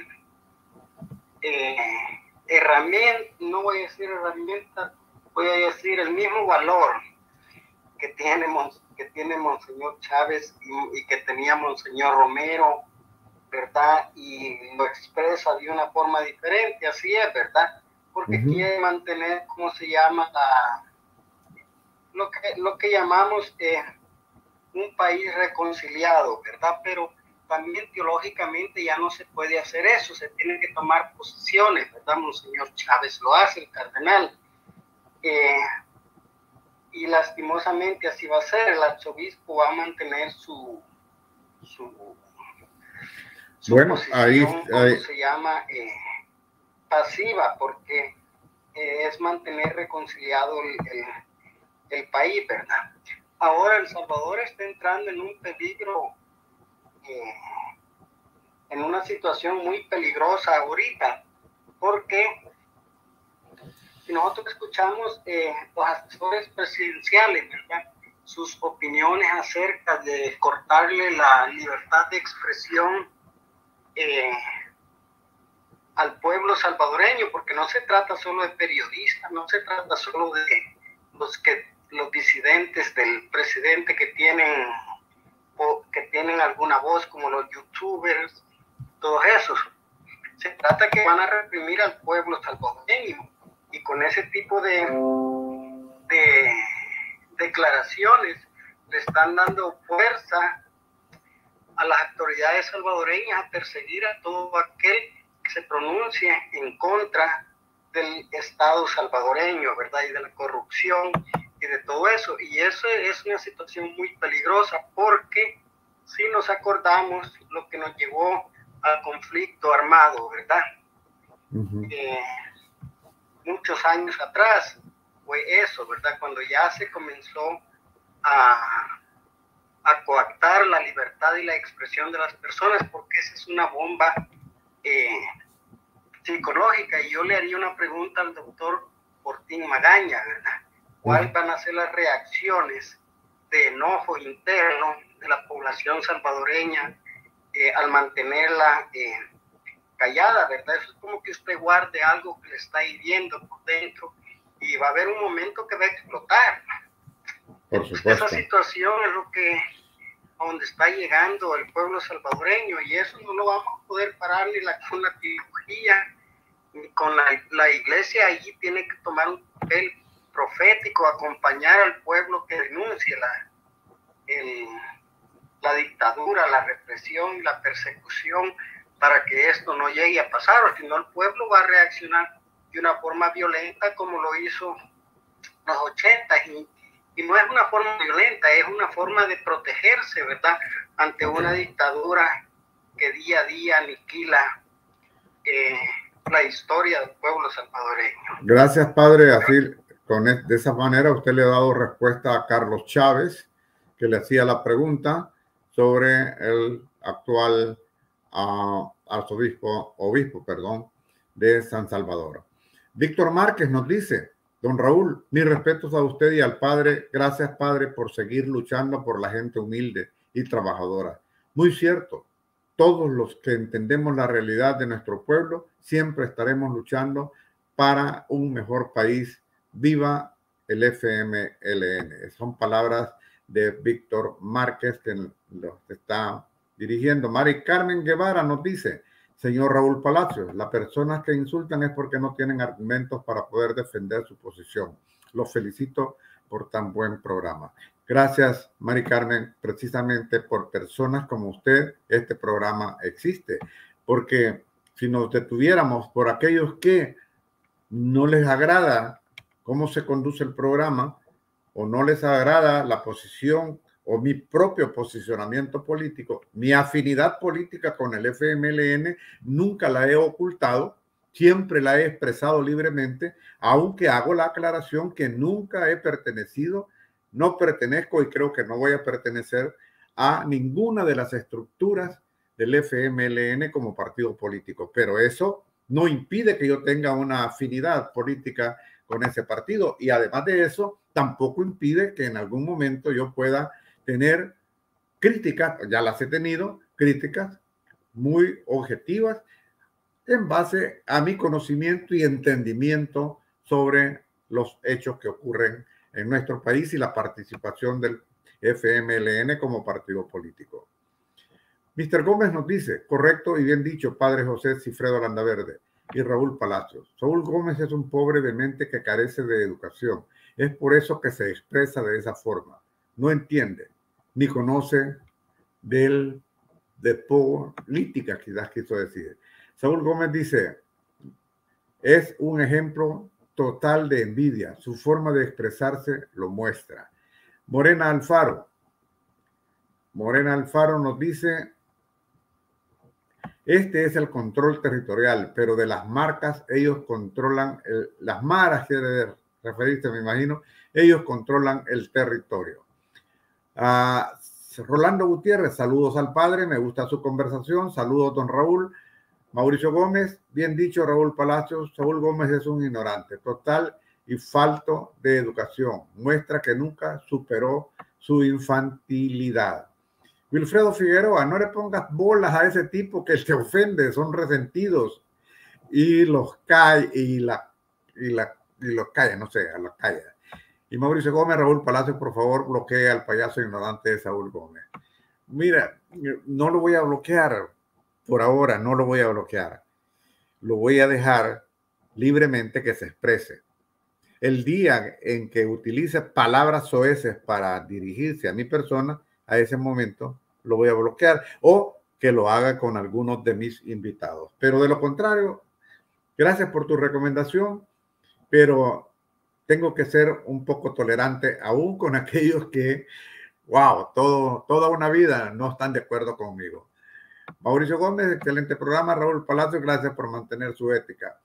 eh, herramientas, no voy a decir herramientas, voy a decir el mismo valor que tiene, que tiene Monseñor Chávez y, y que tenía Monseñor Romero, ¿verdad? Y lo expresa de una forma diferente, así es, ¿verdad? Porque uh-huh. quiere mantener, ¿cómo se llama? La, lo, que, lo que llamamos eh, un país reconciliado, ¿verdad? Pero también teológicamente ya no se puede hacer eso, se tienen que tomar posiciones, ¿verdad? Monseñor Chávez lo hace, el cardenal. Eh, y lastimosamente así va a ser, el arzobispo va a mantener su, su, su bueno, posición, ahí, ¿cómo ahí. se llama? Eh, pasiva, porque eh, es mantener reconciliado el, el, el país, ¿verdad? Ahora El Salvador está entrando en un peligro, eh, en una situación muy peligrosa ahorita, porque si nosotros escuchamos eh, los asesores presidenciales, ¿verdad? Sus opiniones acerca de cortarle la libertad de expresión eh, al pueblo salvadoreño, porque no se trata solo de periodistas, no se trata solo de los que los disidentes del presidente que tienen o que tienen alguna voz, como los youtubers, todos esos. Se trata que van a reprimir al pueblo salvadoreño, y con ese tipo de, de declaraciones le están dando fuerza a las autoridades salvadoreñas a perseguir a todo aquel que se pronuncie en contra del Estado salvadoreño, ¿verdad? Y de la corrupción y de todo eso. Y eso es una situación muy peligrosa, porque si nos acordamos lo que nos llevó al conflicto armado, ¿verdad? Uh-huh. Eh, muchos años atrás fue eso, ¿verdad? Cuando ya se comenzó a, a coactar la libertad y la expresión de las personas, porque esa es una bomba eh, psicológica. Y yo le haría una pregunta al doctor Fortín Magaña, ¿verdad? ¿Cuáles van a ser las reacciones de enojo interno de la población salvadoreña eh, al mantenerla eh, callada, ¿verdad? Eso es como que usted guarde algo que le está hiriendo por dentro y va a haber un momento que va a explotar. Por supuesto. Esa situación es lo que, a donde está llegando el pueblo salvadoreño, y eso no lo vamos a poder parar ni la, con la teología, ni con la, la iglesia. Allí tiene que tomar un papel profético, acompañar al pueblo que denuncie la, el, la dictadura, la represión y la persecución, para que esto no llegue a pasar, o si no el pueblo va a reaccionar de una forma violenta como lo hizo en los ochenta, y, y no es una forma violenta, es una forma de protegerse, ¿verdad? Ante una dictadura que día a día aniquila eh, la historia del pueblo salvadoreño. Gracias, padre. Así, con, de esa manera usted le ha dado respuesta a Carlos Chávez, que le hacía la pregunta sobre el actual Uh, arzobispo, obispo, perdón, de San Salvador. Víctor Márquez nos dice: don Raúl, mis respetos a usted y al padre. Gracias, padre, por seguir luchando por la gente humilde y trabajadora. Muy cierto, todos los que entendemos la realidad de nuestro pueblo siempre estaremos luchando para un mejor país. Viva el F M L N. Son palabras de Víctor Márquez, que los está dirigiendo. Mari Carmen Guevara nos dice: señor Raúl Palacios, las personas que insultan es porque no tienen argumentos para poder defender su posición. Los felicito por tan buen programa. Gracias, Mari Carmen. Precisamente por personas como usted, este programa existe. Porque si nos detuviéramos por aquellos que no les agrada cómo se conduce el programa, o no les agrada la posición o mi propio posicionamiento político, mi afinidad política con el F M L N, nunca la he ocultado, siempre la he expresado libremente, aunque hago la aclaración que nunca he pertenecido, no pertenezco y creo que no voy a pertenecer a ninguna de las estructuras del F M L N como partido político. Pero eso no impide que yo tenga una afinidad política con ese partido, y además de eso, tampoco impide que en algún momento yo pueda tener críticas, ya las he tenido, críticas muy objetivas en base a mi conocimiento y entendimiento sobre los hechos que ocurren en nuestro país y la participación del F M L N como partido político. mister Gómez nos dice, correcto y bien dicho, padre José Cifredo Landaverde y Raúl Palacios. Saúl Gómez es un pobre de mente que carece de educación. Es por eso que se expresa de esa forma. No entiende ni conoce del, de política, quizás quiso decir. Saúl Gómez dice, es un ejemplo total de envidia. Su forma de expresarse lo muestra. Morena Alfaro. Morena Alfaro nos dice, este es el control territorial, pero de las marcas ellos controlan, el, las maras quiere referirse, me imagino, ellos controlan el territorio. Uh, Rolando Gutiérrez, saludos al padre, me gusta su conversación, saludos don Raúl. Mauricio Gómez, bien dicho Raúl Palacios, Saúl Gómez es un ignorante total y falto de educación, muestra que nunca superó su infantilidad. Wilfredo Figueroa, no le pongas bolas a ese tipo que te ofende, son resentidos y los cae y la y la y los calla, no sé, a los calla. Y Mauricio Gómez, Raúl Palacios, por favor, bloquea al payaso ignorante de Saúl Gómez. Mira, no lo voy a bloquear por ahora, no lo voy a bloquear. Lo voy a dejar libremente que se exprese. El día en que utilice palabras soeces para dirigirse a mi persona, a ese momento lo voy a bloquear o que lo haga con algunos de mis invitados. Pero de lo contrario, gracias por tu recomendación, pero tengo que ser un poco tolerante aún con aquellos que, wow, todo, toda una vida no están de acuerdo conmigo. Mauricio Gómez, excelente programa. Raúl Palacio, gracias por mantener su ética.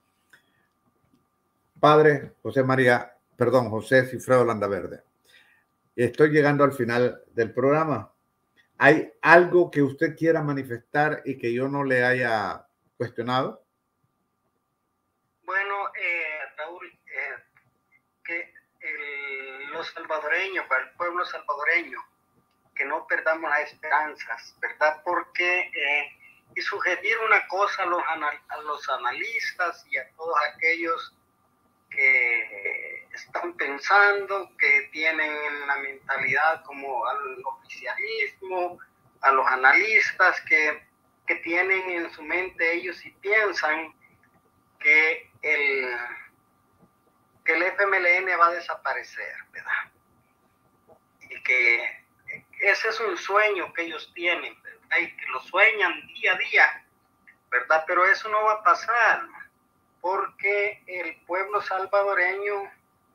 Padre José María, perdón, José Cifredo Landaverde. Estoy llegando al final del programa. ¿Hay algo que usted quiera manifestar y que yo no le haya cuestionado? Bueno, eh, Raúl, eh, que el, los salvadoreños, para el pueblo salvadoreño, que no perdamos las esperanzas, ¿verdad? Porque, eh, y sugerir una cosa a los, a los analistas y a todos aquellos que están pensando, que tienen la mentalidad como al oficialismo, a los analistas que, que tienen en su mente ellos y piensan que el, que el F M L N va a desaparecer, ¿verdad? Y que ese es un sueño que ellos tienen, ¿verdad? Y que lo sueñan día a día, ¿verdad? Pero eso no va a pasar, porque el pueblo salvadoreño,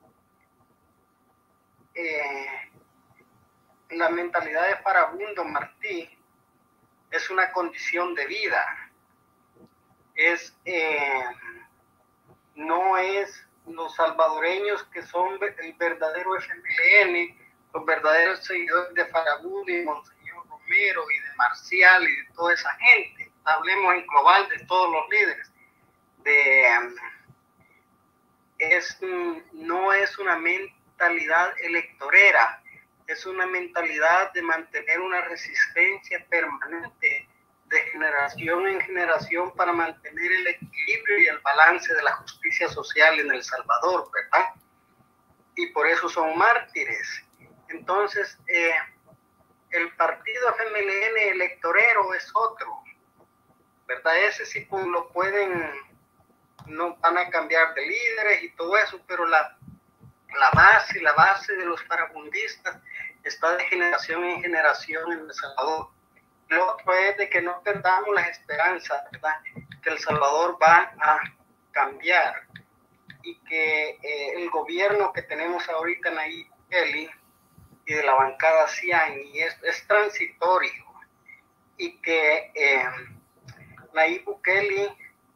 eh, la mentalidad de Farabundo Martí es una condición de vida, es, eh, no es los salvadoreños que son el verdadero F M L N, los verdaderos seguidores de Farabundo y Monseñor Romero y de Marcial y de toda esa gente. Hablemos en global de todos los líderes. De, es, no es una mentalidad electorera, es una mentalidad de mantener una resistencia permanente de generación en generación para mantener el equilibrio y el balance de la justicia social en El Salvador, ¿verdad? Y por eso son mártires. Entonces, eh, el partido F M L N electorero es otro, ¿verdad? Ese sí pues, lo pueden, no van a cambiar de líderes y todo eso, pero la, la base, la base de los farabundistas está de generación en generación en El Salvador. Lo otro es de que no perdamos las esperanzas, ¿verdad? Que El Salvador va a cambiar y que eh, el gobierno que tenemos ahorita, Nayib Bukele, y de la bancada Cian, y es, es transitorio, y que eh, Nayib Bukele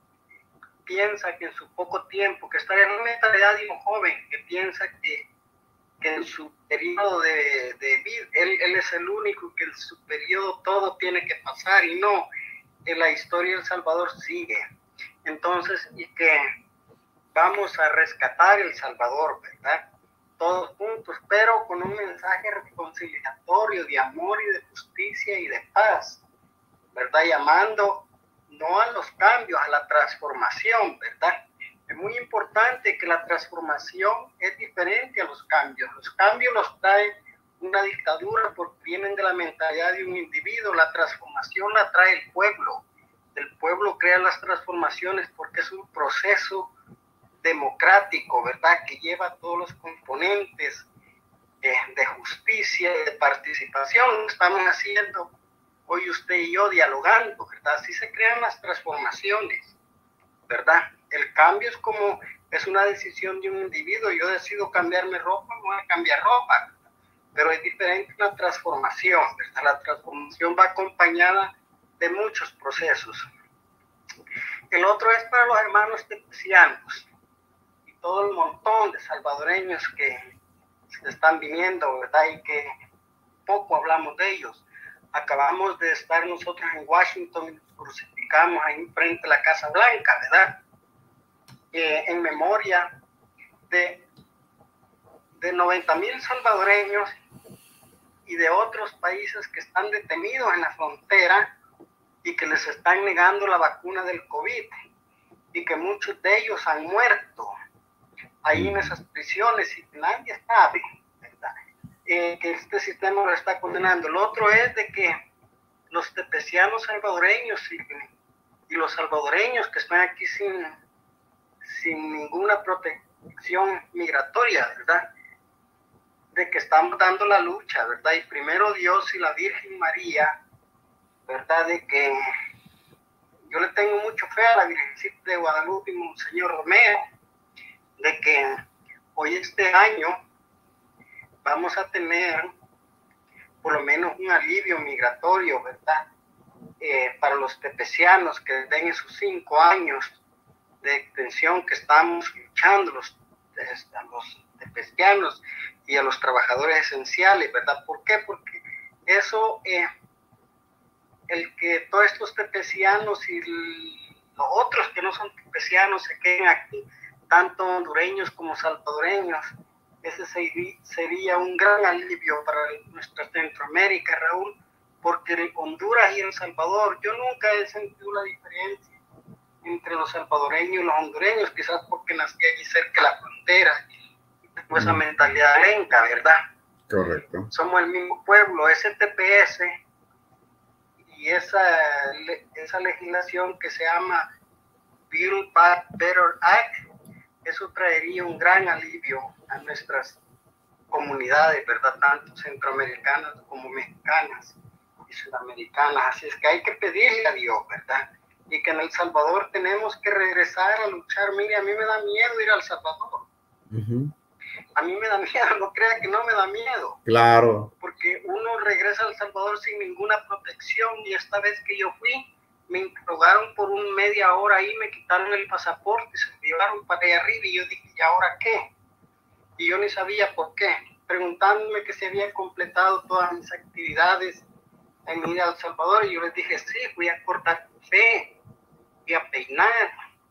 piensa que en su poco tiempo, que está en una mentalidad de un joven, que piensa que, que en su periodo de, de vida, él, él es el único, que en su periodo todo tiene que pasar, y no, en la historia de El Salvador sigue. Entonces, y que vamos a rescatar El Salvador, ¿verdad? Todos juntos, pero con un mensaje reconciliatorio de amor y de justicia y de paz, ¿verdad? Llamando no a los cambios, a la transformación, ¿verdad? Es muy importante que la transformación es diferente a los cambios. Los cambios los trae una dictadura porque vienen de la mentalidad de un individuo. La transformación la trae el pueblo. El pueblo crea las transformaciones porque es un proceso democrático, ¿verdad? Que lleva todos los componentes de, de justicia y de participación. Estamos haciendo hoy usted y yo dialogando, ¿verdad? Así se crean las transformaciones, ¿verdad? El cambio es como, es una decisión de un individuo. Yo decido cambiarme ropa, no voy a cambiar ropa, ¿verdad? Pero es diferente la transformación, ¿verdad? La transformación va acompañada de muchos procesos. El otro es para los hermanos tepecianos y todo el montón de salvadoreños que están viniendo, ¿verdad? Y que poco hablamos de ellos. Acabamos de estar nosotros en Washington y nos crucificamos ahí frente a la Casa Blanca, ¿verdad? Eh, en memoria de, de noventa mil salvadoreños y de otros países que están detenidos en la frontera y que les están negando la vacuna del COVID y que muchos de ellos han muerto ahí en esas prisiones y nadie sabe, ¿verdad? Eh, que este sistema lo está condenando. El otro es de que los tepecianos salvadoreños y, y los salvadoreños que están aquí sin, sin ninguna protección migratoria, ¿verdad? De que estamos dando la lucha, ¿verdad? Y primero Dios y la Virgen María, ¿verdad? De que yo le tengo mucho fe a la Virgencita de Guadalupe y Monseñor Romero, de que hoy este año vamos a tener por lo menos un alivio migratorio, ¿verdad? Eh, para los tepecianos que den esos cinco años de extensión que estamos luchando, los, a los tepecianos y a los trabajadores esenciales, ¿verdad? ¿Por qué? Porque eso, eh, el que todos estos tepecianos y los otros que no son tepecianos se queden aquí, tanto hondureños como salvadoreños, ese sería un gran alivio para nuestra Centroamérica, Raúl, porque Honduras y El Salvador, yo nunca he sentido la diferencia entre los salvadoreños y los hondureños, quizás porque nací allí cerca de la frontera, y tengo esa mentalidad lenca, ¿verdad? Correcto. Somos el mismo pueblo. Ese T P S y esa, esa legislación que se llama Build Back Better Act, eso traería un gran alivio a nuestras comunidades, ¿verdad? Tanto centroamericanas como mexicanas y sudamericanas. Así es que hay que pedirle a Dios, ¿verdad? Y que en El Salvador tenemos que regresar a luchar. Mire, a mí me da miedo ir a El Salvador. Uh-huh. A mí me da miedo, no crea que no me da miedo. Claro. Porque uno regresa a El Salvador sin ninguna protección, y esta vez que yo fui, me interrogaron por un media hora ahí, me quitaron el pasaporte, se me llevaron para allá arriba y yo dije, ¿y ahora qué? Y yo ni sabía por qué, preguntándome que se habían completado todas mis actividades en mi ida a El Salvador, y yo les dije, sí, voy a cortar café, voy a peinar.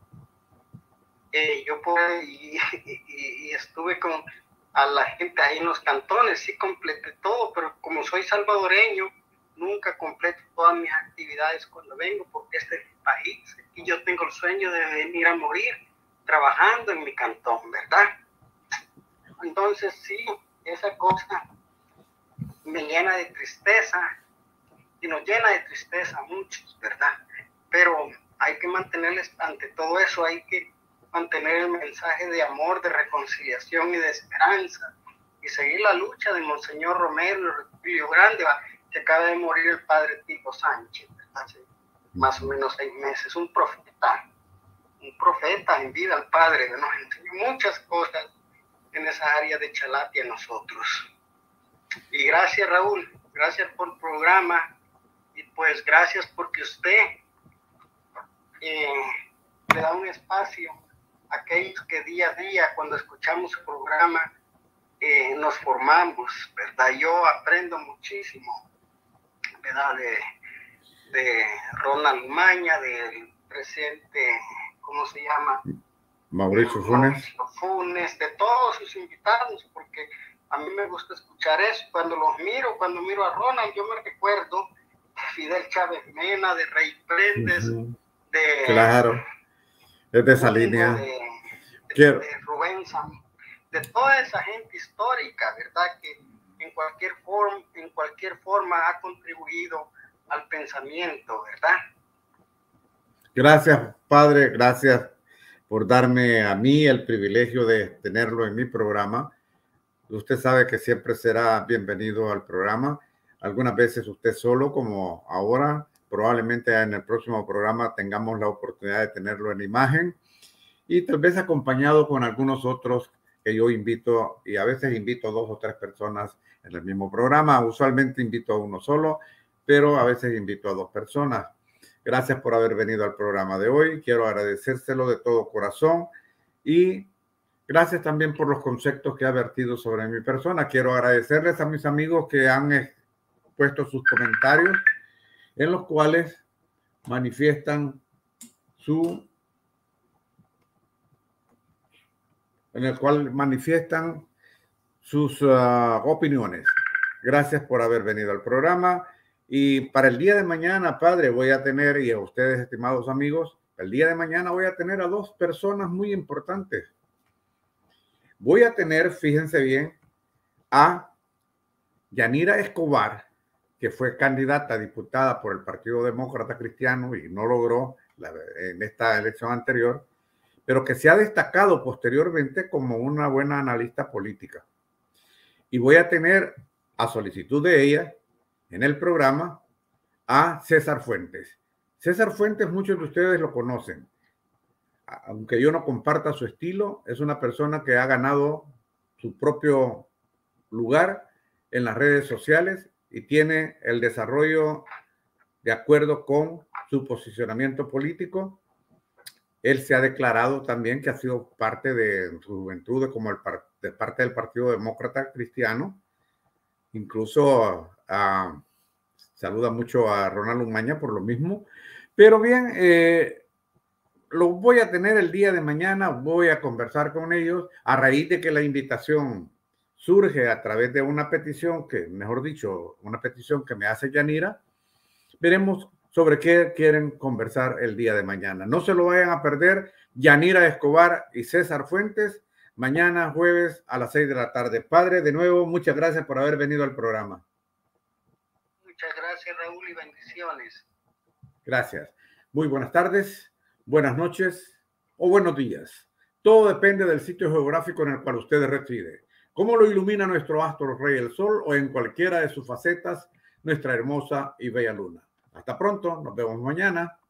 Eh, yo pude, y, y, y estuve con a la gente ahí en los cantones, sí completé todo, pero como soy salvadoreño, nunca completo todas mis actividades cuando vengo, porque este es mi país y yo tengo el sueño de venir a morir trabajando en mi cantón, ¿verdad? Entonces sí, esa cosa me llena de tristeza y nos llena de tristeza a muchos, ¿verdad? Pero hay que mantenerles, ante todo eso, hay que mantener el mensaje de amor, de reconciliación y de esperanza, y seguir la lucha de Monseñor Romero y Río Grande. ¿va? Se acaba de morir el padre Tito Sánchez, hace más o menos seis meses, un profeta, un profeta en vida, el padre, nos enseñó muchas cosas en esa área de Chalate a nosotros. Y gracias, Raúl, gracias por el programa y pues gracias porque usted eh, le da un espacio a aquellos que día a día cuando escuchamos su programa eh, nos formamos, ¿verdad? Yo aprendo muchísimo, ¿verdad? De, de Ronald Umaña, del presidente, ¿cómo se llama? Mauricio Funes. Mauricio Funes, de todos sus invitados, porque a mí me gusta escuchar eso. Cuando los miro, cuando miro a Ronald, yo me recuerdo de Fidel Chávez Mena, de Rey Prendes, uh-huh. de... Claro, es de esa Hugo, línea. De, de, de Rubén Sam, de toda esa gente histórica, ¿verdad? Que en cualquier forma, en cualquier forma ha contribuido al pensamiento, ¿verdad? Gracias, padre, gracias por darme a mí el privilegio de tenerlo en mi programa. Usted sabe que siempre será bienvenido al programa. Algunas veces usted solo, como ahora, probablemente en el próximo programa tengamos la oportunidad de tenerlo en imagen y tal vez acompañado con algunos otros que yo invito, y a veces invito a dos o tres personas en el mismo programa. Usualmente invito a uno solo, pero a veces invito a dos personas. Gracias por haber venido al programa de hoy. Quiero agradecérselo de todo corazón y gracias también por los conceptos que ha vertido sobre mi persona. Quiero agradecerles a mis amigos que han puesto sus comentarios en los cuales manifiestan su en el cual manifiestan sus uh, opiniones. Gracias por haber venido al programa. Y para el día de mañana, padre, voy a tener, y a ustedes, estimados amigos, el día de mañana voy a tener a dos personas muy importantes. Voy a tener, fíjense bien, a Yanira Escobar, que fue candidata a diputada por el Partido Demócrata Cristiano y no logró la, en esta elección anterior, pero que se ha destacado posteriormente como una buena analista política. Y voy a tener, a solicitud de ella, en el programa, a César Fuentes. César Fuentes, muchos de ustedes lo conocen. Aunque yo no comparta su estilo, es una persona que ha ganado su propio lugar en las redes sociales y tiene el desarrollo de acuerdo con su posicionamiento político. Él se ha declarado también que ha sido parte de su juventud como el, de parte del Partido Demócrata Cristiano. Incluso uh, saluda mucho a Ronald Umaña por lo mismo. Pero bien, eh, lo voy a tener el día de mañana, voy a conversar con ellos a raíz de que la invitación surge a través de una petición que, mejor dicho, una petición que me hace Yanira. Veremos sobre qué quieren conversar el día de mañana. No se lo vayan a perder, Yanira Escobar y César Fuentes, mañana jueves a las seis de la tarde. Padre, de nuevo, muchas gracias por haber venido al programa. Muchas gracias, Raúl, y bendiciones. Gracias. Muy buenas tardes, buenas noches o buenos días. Todo depende del sitio geográfico en el cual usted reside. Cómo lo ilumina nuestro astro rey el sol o en cualquiera de sus facetas nuestra hermosa y bella luna. Hasta pronto, nos vemos mañana.